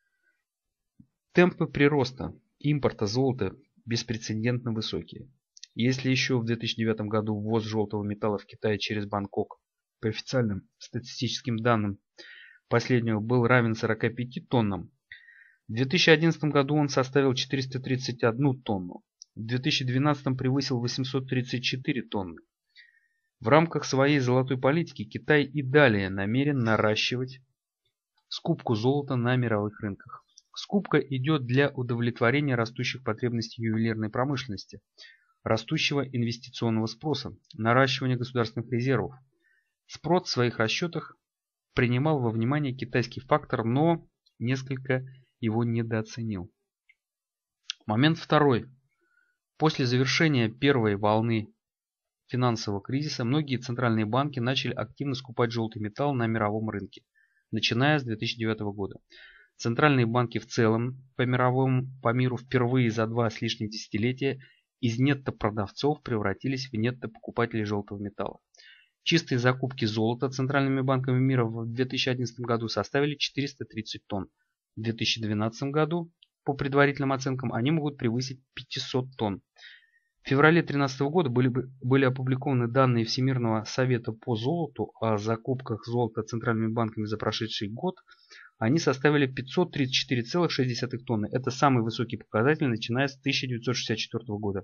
Темпы прироста импорта золота беспрецедентно высокие. Если еще в две тысячи девятом году ввоз желтого металла в Китай через Бангкок по официальным статистическим данным последнего был равен сорока пяти тоннам, в две тысячи одиннадцатом году он составил четыреста тридцать одну тонну, в две тысячи двенадцатом превысил восемьсот тридцать четыре тонны. В рамках своей золотой политики Китай и далее намерен наращивать скупку золота на мировых рынках. Скупка идет для удовлетворения растущих потребностей ювелирной промышленности, растущего инвестиционного спроса, наращивания государственных резервов. Спрот в своих расчетах принимал во внимание китайский фактор, но несколько его недооценил. Момент второй. После завершения первой волны финансового кризиса многие центральные банки начали активно скупать желтый металл на мировом рынке, начиная с две тысячи девятого года. Центральные банки в целом по, мировому, по миру впервые за два с лишним десятилетия из нетто-продавцов превратились в нетто-покупателей желтого металла. Чистые закупки золота центральными банками мира в две тысячи одиннадцатом году составили четыреста тридцать тонн. В две тысячи двенадцатом году, по предварительным оценкам, они могут превысить пятьсот тонн. В феврале две тысячи тринадцатого года были, были опубликованы данные Всемирного совета по золоту о закупках золота центральными банками за прошедший год. Они составили пятьсот тридцать четыре целых шесть десятых тонны. Это самый высокий показатель, начиная с тысяча девятьсот шестьдесят четвёртого года.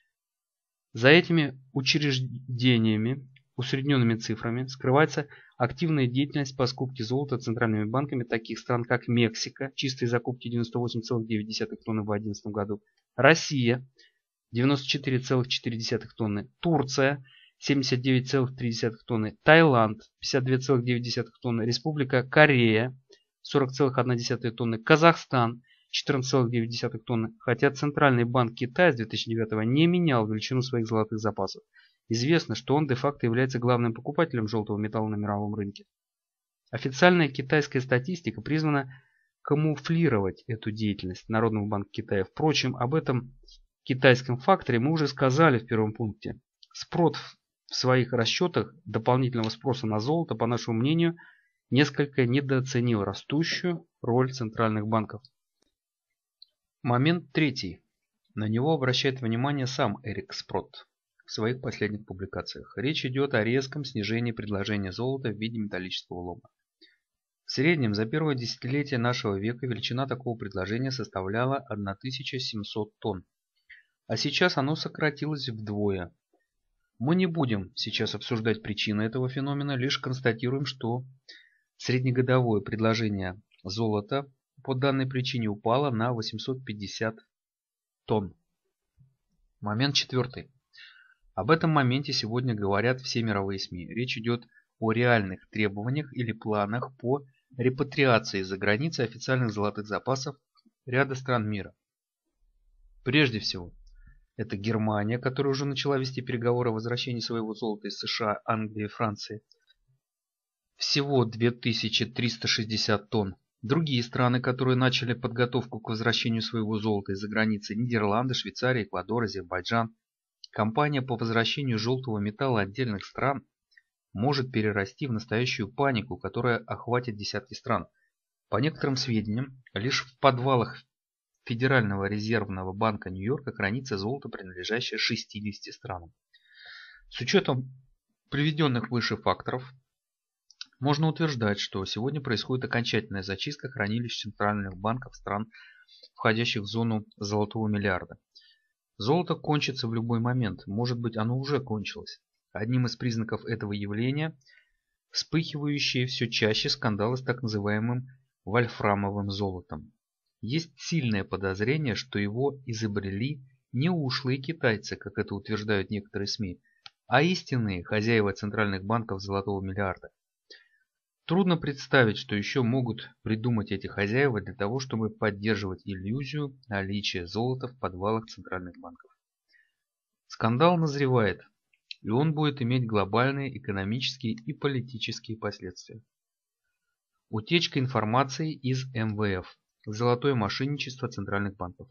За этими учреждениями, усредненными цифрами, скрывается активная деятельность по скупке золота центральными банками таких стран, как Мексика, чистые закупки девяносто восемь целых девять десятых тонны в две тысячи одиннадцатом году, Россия, девяносто четыре целых четыре десятых тонны, Турция, семьдесят девять целых три десятых тонны, Таиланд, пятьдесят две целых девять десятых тонны, Республика Корея, сорок целых одна десятая тонны, Казахстан, четырнадцать целых девять десятых тонны, хотя Центральный банк Китая с две тысячи девятого не менял величину своих золотых запасов. Известно, что он де-факто является главным покупателем желтого металла на мировом рынке. Официальная китайская статистика призвана камуфлировать эту деятельность Народного банка Китая. Впрочем, об этом китайском факторе мы уже сказали в первом пункте. Спрот в своих расчетах дополнительного спроса на золото, по нашему мнению, несколько недооценил растущую роль центральных банков. Момент третий. На него обращает внимание сам Эрик Спрот в своих последних публикациях. Речь идет о резком снижении предложения золота в виде металлического лома. В среднем за первое десятилетие нашего века величина такого предложения составляла тысяча семьсот тонн, а сейчас оно сократилось вдвое. Мы не будем сейчас обсуждать причины этого феномена, лишь констатируем, что среднегодовое предложение золота по данной причине упало на восемьсот пятьдесят тонн. Момент четвертый. Об этом моменте сегодня говорят все мировые СМИ. Речь идет о реальных требованиях или планах по репатриации за границей официальных золотых запасов ряда стран мира. Прежде всего, это Германия, которая уже начала вести переговоры о возвращении своего золота из США, Англии и Франции. Всего две тысячи триста шестьдесят тонн. Другие страны, которые начали подготовку к возвращению своего золота из-за границы: Нидерланды, Швейцария, Эквадор, Азербайджан. Кампания по возвращению желтого металла отдельных стран может перерасти в настоящую панику, которая охватит десятки стран. По некоторым сведениям, лишь в подвалах Федерального резервного банка Нью-Йорка хранится золото, принадлежащее шестидесяти странам. С учетом приведенных выше факторов, можно утверждать, что сегодня происходит окончательная зачистка хранилищ центральных банков стран, входящих в зону золотого миллиарда. Золото кончится в любой момент, может быть, оно уже кончилось. Одним из признаков этого явления вспыхивающие все чаще скандалы с так называемым вольфрамовым золотом. Есть сильное подозрение, что его изобрели не ушлые китайцы, как это утверждают некоторые СМИ, а истинные хозяева центральных банков золотого миллиарда. Трудно представить, что еще могут придумать эти хозяева для того, чтобы поддерживать иллюзию наличия золота в подвалах центральных банков. Скандал назревает, и он будет иметь глобальные экономические и политические последствия. Утечка информации из эм вэ эф. Золотое мошенничество центральных банков.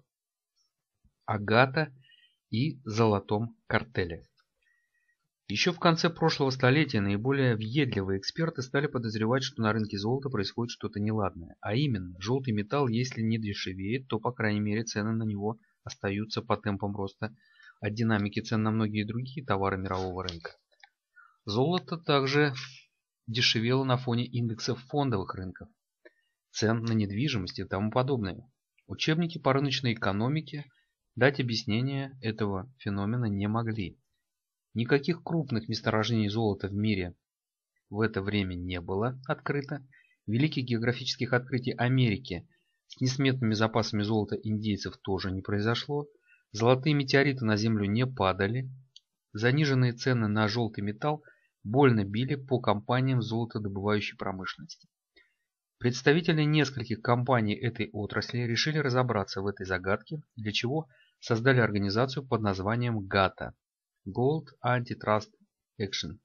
Агата и золотом картеле. Еще в конце прошлого столетия наиболее въедливые эксперты стали подозревать, что на рынке золота происходит что-то неладное. А именно, желтый металл, если не дешевеет, то по крайней мере цены на него остаются по темпам роста от динамики цен на многие другие товары мирового рынка. Золото также дешевело на фоне индексов фондовых рынков, цен на недвижимость и тому подобное. Учебники по рыночной экономике дать объяснение этого феномена не могли. Никаких крупных месторождений золота в мире в это время не было открыто. Великих географических открытий Америки с несметными запасами золота индейцев тоже не произошло. Золотые метеориты на Землю не падали. Заниженные цены на желтый металл больно били по компаниям золотодобывающей промышленности. Представители нескольких компаний этой отрасли решили разобраться в этой загадке, для чего создали организацию под названием гата. Gold Antitrust Action.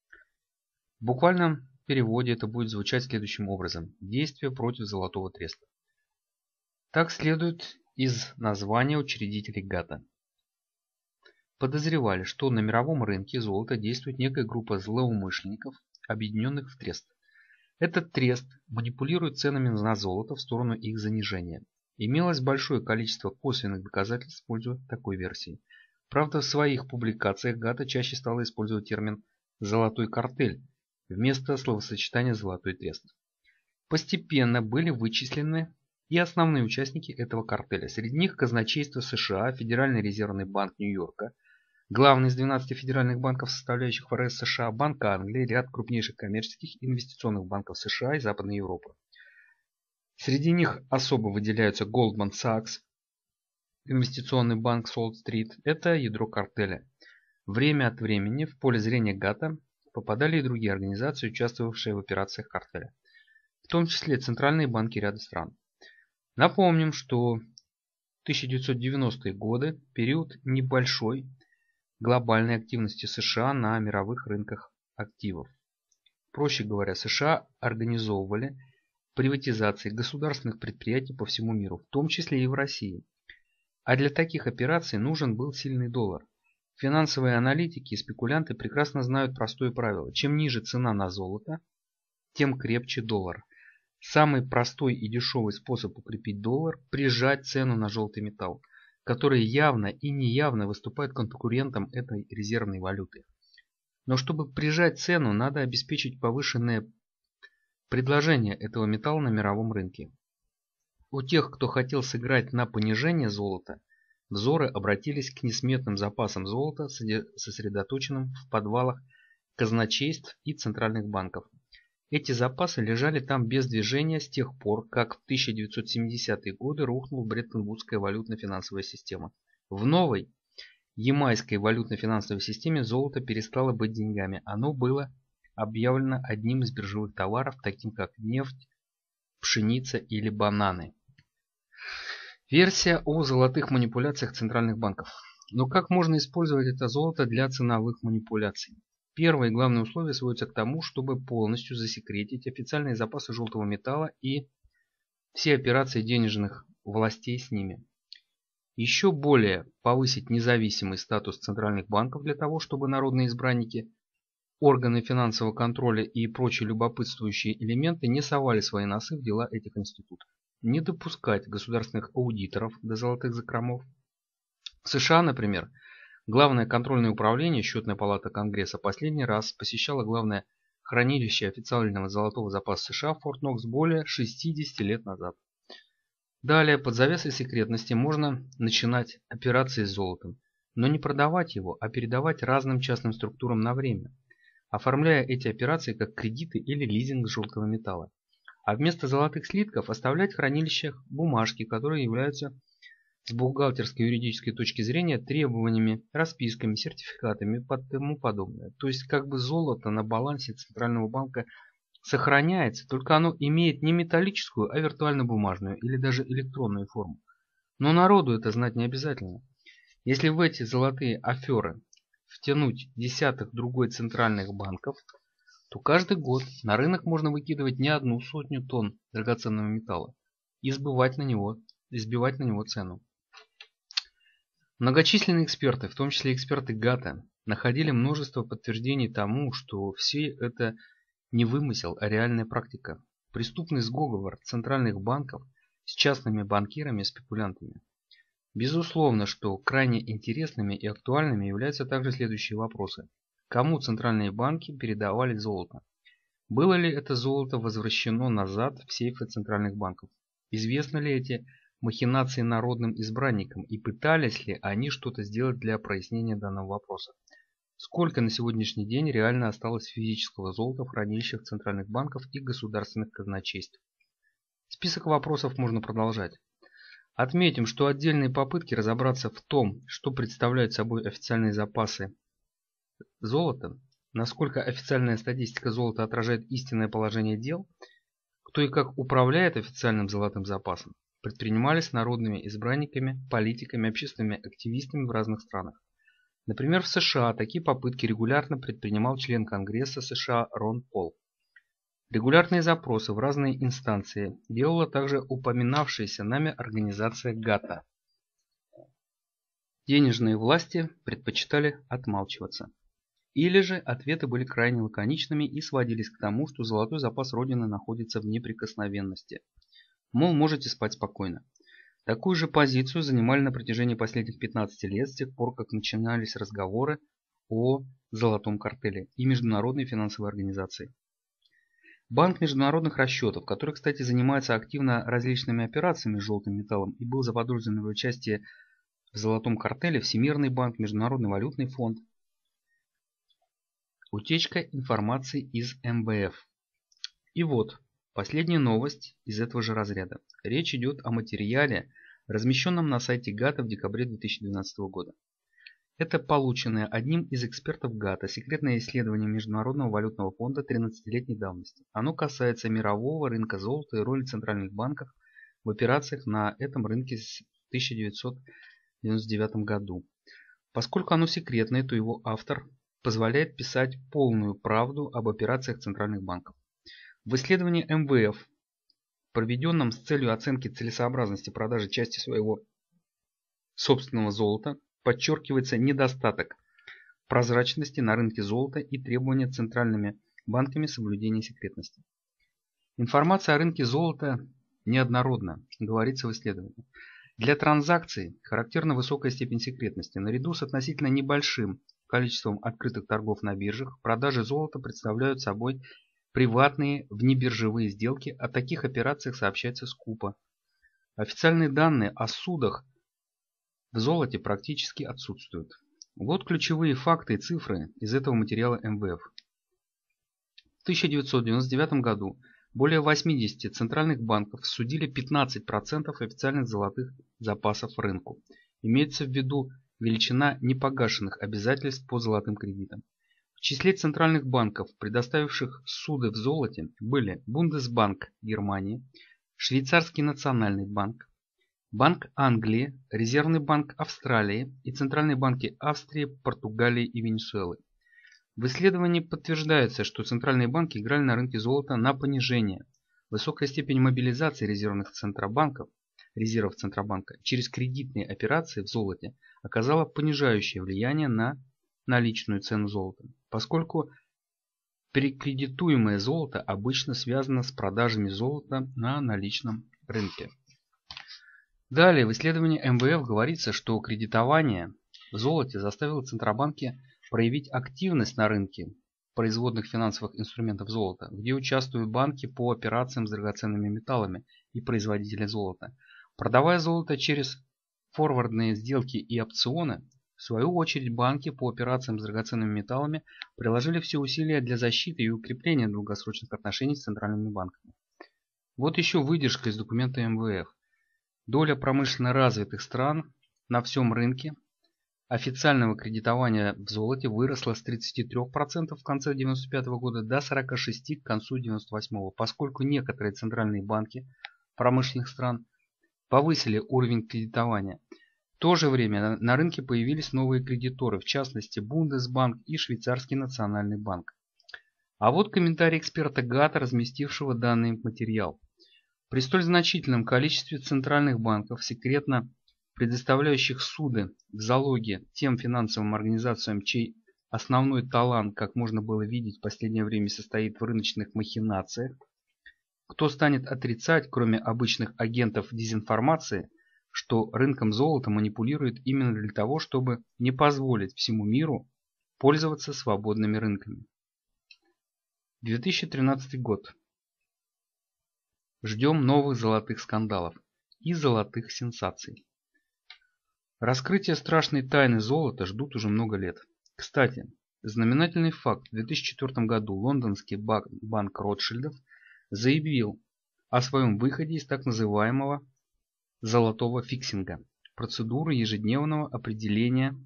В буквальном переводе это будет звучать следующим образом. Действие против золотого треста. Так следует из названия учредителей гата. Подозревали, что на мировом рынке золота действует некая группа злоумышленников, объединенных в трест. Этот трест манипулирует ценами на золото в сторону их занижения. Имелось большое количество косвенных доказательств в пользу такой версии. Правда, в своих публикациях гата чаще стала использовать термин «золотой картель» вместо словосочетания «золотой трест». Постепенно были вычислены и основные участники этого картеля. Среди них казначейство США, Федеральный резервный банк Нью-Йорка, главный из двенадцати федеральных банков, составляющих эф эр эс США, Банк Англии, ряд крупнейших коммерческих и инвестиционных банков США и Западной Европы. Среди них особо выделяются Goldman Sachs, инвестиционный банк Солт-стрит – это ядро картеля. Время от времени в поле зрения гата попадали и другие организации, участвовавшие в операциях картеля, в том числе центральные банки ряда стран. Напомним, что тысяча девятьсот девяностые годы – период небольшой глобальной активности США на мировых рынках активов. Проще говоря, США организовывали приватизации государственных предприятий по всему миру, в том числе и в России. А для таких операций нужен был сильный доллар. Финансовые аналитики и спекулянты прекрасно знают простое правило. Чем ниже цена на золото, тем крепче доллар. Самый простой и дешевый способ укрепить доллар – прижать цену на желтый металл, который явно и неявно выступает конкурентом этой резервной валюты. Но чтобы прижать цену, надо обеспечить повышенное предложение этого металла на мировом рынке. У тех, кто хотел сыграть на понижение золота, взоры обратились к несметным запасам золота, сосредоточенным в подвалах казначейств и центральных банков. Эти запасы лежали там без движения с тех пор, как в тысяча девятьсот семидесятые годы рухнула Бреттон-Вудская валютно-финансовая система. В новой ямайской валютно-финансовой системе золото перестало быть деньгами. Оно было объявлено одним из биржевых товаров, таким как нефть, пшеница или бананы. Версия о золотых манипуляциях центральных банков. Но как можно использовать это золото для ценовых манипуляций? Первое и главное условие сводится к тому, чтобы полностью засекретить официальные запасы желтого металла и все операции денежных властей с ними. Еще более повысить независимый статус центральных банков для того, чтобы народные избранники, органы финансового контроля и прочие любопытствующие элементы не совали свои носы в дела этих институтов. Не допускать государственных аудиторов до золотых закромов. В США, например, Главное контрольное управление, Счетная палата Конгресса, последний раз посещало главное хранилище официального золотого запаса США в Форт Нокс более шестидесяти лет назад. Далее, под завесой секретности можно начинать операции с золотом, но не продавать его, а передавать разным частным структурам на время, оформляя эти операции как кредиты или лизинг желтого металла. А вместо золотых слитков оставлять в хранилищах бумажки, которые являются с бухгалтерской и юридической точки зрения требованиями, расписками, сертификатами и тому подобное. То есть как бы золото на балансе Центрального банка сохраняется, только оно имеет не металлическую, а виртуально-бумажную или даже электронную форму. Но народу это знать не обязательно. Если в эти золотые аферы втянуть десяток другой центральных банков, то каждый год на рынок можно выкидывать не одну сотню тонн драгоценного металла и сбывать на него, и сбивать на него цену. Многочисленные эксперты, в том числе эксперты ГАТА, находили множество подтверждений тому, что все это не вымысел, а реальная практика. Преступный сговор центральных банков с частными банкирами и спекулянтами. Безусловно, что крайне интересными и актуальными являются также следующие вопросы. Кому центральные банки передавали золото? Было ли это золото возвращено назад в сейфы центральных банков? Известны ли эти махинации народным избранникам и пытались ли они что-то сделать для прояснения данного вопроса? Сколько на сегодняшний день реально осталось физического золота в хранилищах центральных банков и государственных казначейств? Список вопросов можно продолжать. Отметим, что отдельные попытки разобраться в том, что представляют собой официальные запасы золота, насколько официальная статистика золота отражает истинное положение дел, кто и как управляет официальным золотым запасом, предпринимались народными избранниками, политиками, общественными активистами в разных странах. Например, в США такие попытки регулярно предпринимал член Конгресса США Рон Пол. Регулярные запросы в разные инстанции делала также упоминавшаяся нами организация ГАТА. Денежные власти предпочитали отмалчиваться. Или же ответы были крайне лаконичными и сводились к тому, что золотой запас Родины находится в неприкосновенности. Мол, можете спать спокойно. Такую же позицию занимали на протяжении последних пятнадцати лет, с тех пор, как начинались разговоры о золотом картеле и международной финансовой организации. Банк международных расчетов, который, кстати, занимается активно различными операциями с желтым металлом и был заподозрен в участии в золотом картеле, Всемирный банк, Международный валютный фонд. Утечка информации из эм бэ эф. И вот, последняя новость из этого же разряда. Речь идет о материале, размещенном на сайте ГАТА в декабре две тысячи двенадцатого года. Это полученное одним из экспертов ГАТА секретное исследование Международного валютного фонда тринадцатилетней давности. Оно касается мирового рынка золота и роли центральных банков в операциях на этом рынке с тысяча девятьсот девяносто девятом году. Поскольку оно секретное, то его автор позволяет писать полную правду об операциях центральных банков. В исследовании эм вэ эф, проведенном с целью оценки целесообразности продажи части своего собственного золота, подчеркивается недостаток прозрачности на рынке золота и требования центральными банками соблюдения секретности. Информация о рынке золота неоднородна, говорится в исследовании. Для транзакций характерна высокая степень секретности. Наряду с относительно небольшим количеством открытых торгов на биржах, продажи золота представляют собой приватные внебиржевые сделки, о таких операциях сообщается скупо. Официальные данные о судах в золоте практически отсутствуют. Вот ключевые факты и цифры из этого материала эм вэ эф. В тысяча девятьсот девяносто девятом году более восьмидесяти центральных банков судили пятнадцать процентов официальных золотых запасов рынку. Имеется в виду величина непогашенных обязательств по золотым кредитам. В числе центральных банков, предоставивших суды в золоте, были Бундесбанк Германии, Швейцарский национальный банк, Банк Англии, Резервный банк Австралии и центральные банки Австрии, Португалии и Венесуэлы. В исследовании подтверждается, что центральные банки играли на рынке золота на понижение. Высокая степень мобилизации резервных центробанков, резервов Центробанка через кредитные операции в золоте оказала понижающее влияние на наличную цену золота, поскольку перекредитуемое золото обычно связано с продажами золота на наличном рынке. Далее в исследовании эм вэ эф говорится, что кредитование в золоте заставило центробанки проявить активность на рынке производных финансовых инструментов золота, где участвуют банки по операциям с драгоценными металлами и производители золота. Продавая золото через форвардные сделки и опционы, в свою очередь банки по операциям с драгоценными металлами приложили все усилия для защиты и укрепления долгосрочных отношений с центральными банками. Вот еще выдержка из документа эм вэ эф. Доля промышленно развитых стран на всем рынке официального кредитования в золоте выросла с тридцати трёх процентов в конце девяносто пятого года до сорока шести процентов к концу девяносто восьмого, поскольку некоторые центральные банки промышленных стран повысили уровень кредитования. В то же время на рынке появились новые кредиторы, в частности Бундесбанк и Швейцарский национальный банк. А вот комментарий эксперта ГАТА, разместившего данный материал. При столь значительном количестве центральных банков, секретно предоставляющих суды в залоге тем финансовым организациям, чей основной талант, как можно было видеть в последнее время, состоит в рыночных махинациях, кто станет отрицать, кроме обычных агентов дезинформации, что рынком золота манипулирует именно для того, чтобы не позволить всему миру пользоваться свободными рынками. две тысячи тринадцатый год. Ждем новых золотых скандалов и золотых сенсаций. Раскрытие страшной тайны золота ждут уже много лет. Кстати, знаменательный факт: в две тысячи четвёртом году лондонский банк, банк Ротшильдов заявил о своем выходе из так называемого золотого фиксинга, процедуры ежедневного определения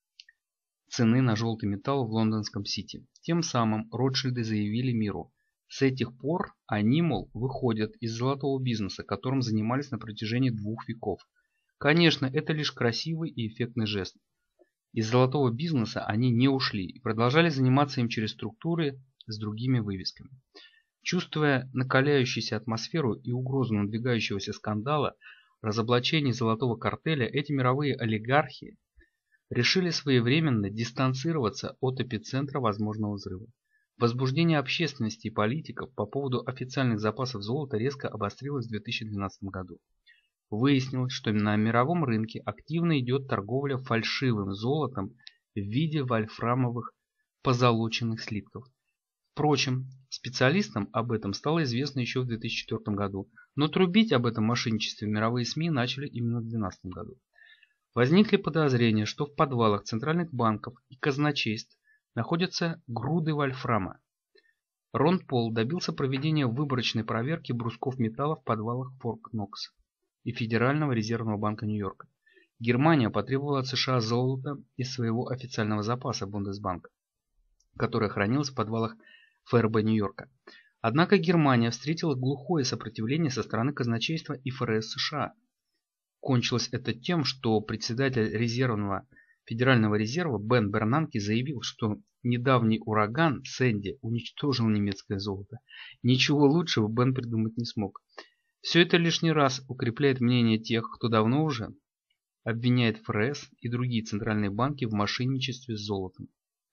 цены на желтый металл в лондонском Сити. Тем самым Ротшильды заявили миру: с этих пор они, мол, выходят из золотого бизнеса, которым занимались на протяжении двух веков. Конечно, это лишь красивый и эффектный жест. Из золотого бизнеса они не ушли и продолжали заниматься им через структуры с другими вывесками. Чувствуя накаляющуюся атмосферу и угрозу надвигающегося скандала, разоблачений золотого картеля, эти мировые олигархи решили своевременно дистанцироваться от эпицентра возможного взрыва. Возбуждение общественности и политиков по поводу официальных запасов золота резко обострилось в две тысячи двенадцатом году. Выяснилось, что на мировом рынке активно идет торговля фальшивым золотом в виде вольфрамовых позолоченных слитков. Впрочем, специалистам об этом стало известно еще в две тысячи четвёртом году, но трубить об этом мошенничестве мировые СМИ начали именно в две тысячи двенадцатом году. Возникли подозрения, что в подвалах центральных банков и казначейств находятся груды вольфрама. Ронд Пол добился проведения выборочной проверки брусков металла в подвалах Форт Нокс и Федерального резервного банка Нью-Йорка. Германия потребовала от США золото из своего официального запаса Бундесбанка, которое хранилось в подвалах ФРБ Нью-Йорка. Однако Германия встретила глухое сопротивление со стороны казначейства и ФРС США. Кончилось это тем, что председатель резервного Федерального резерва Бен Бернанке заявил, что недавний ураган Сэнди уничтожил немецкое золото. Ничего лучшего Бен придумать не смог. Все это лишний раз укрепляет мнение тех, кто давно уже обвиняет ФРС и другие центральные банки в мошенничестве с золотом.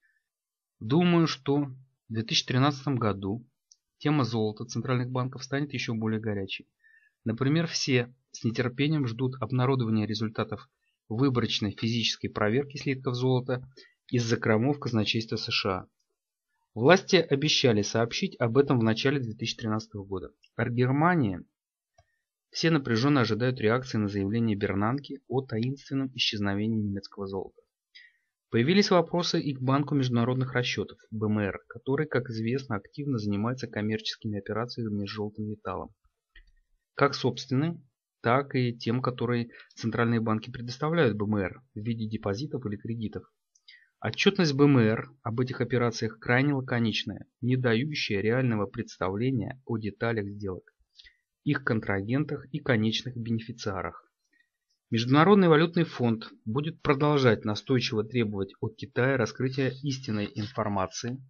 Думаю, что в две тысячи тринадцатом году тема золота центральных банков станет еще более горячей. Например, все с нетерпением ждут обнародования результатов выборочной физической проверки слитков золота из закромов казначейства США. Власти обещали сообщить об этом в начале две тысячи тринадцатого года. А Германия все напряженно ожидают реакции на заявление Бернанке о таинственном исчезновении немецкого золота. Появились вопросы и к Банку международных расчетов, бэ эм эр, который, как известно, активно занимается коммерческими операциями с желтым металлом. Как собственным, так и тем, которые центральные банки предоставляют бэ эм эр в виде депозитов или кредитов. Отчетность бэ эм эр об этих операциях крайне лаконичная, не дающая реального представления о деталях сделок, их контрагентах и конечных бенефициарах. Международный валютный фонд будет продолжать настойчиво требовать от Китая раскрытия истинной информации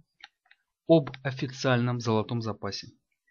об официальном золотом запасе.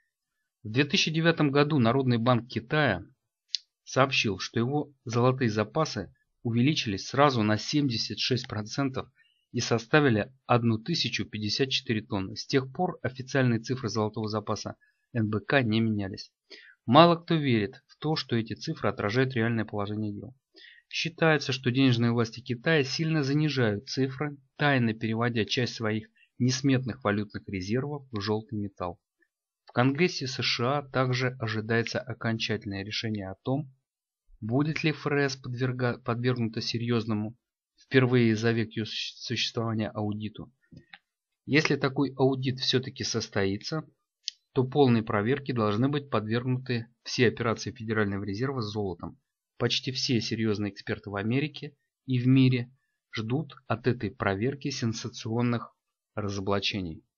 В две тысячи девятом году Народный банк Китая сообщил, что его золотые запасы увеличились сразу на семьдесят шесть процентов и составили тысячу пятьдесят четыре тонны. С тех пор официальные цифры золотого запаса эн бэ ка не менялись. Мало кто верит в то, что эти цифры отражают реальное положение дел. Считается, что денежные власти Китая сильно занижают цифры, тайно переводя часть своих несметных валютных резервов в желтый металл. В Конгрессе США также ожидается окончательное решение о том, будет ли ФРС подверга... подвергнута серьезному, впервые за век ее существования, аудиту. Если такой аудит все-таки состоится, то полной проверке должны быть подвергнуты все операции Федерального резерва с золотом. Почти все серьезные эксперты в Америке и в мире ждут от этой проверки сенсационных разоблачений.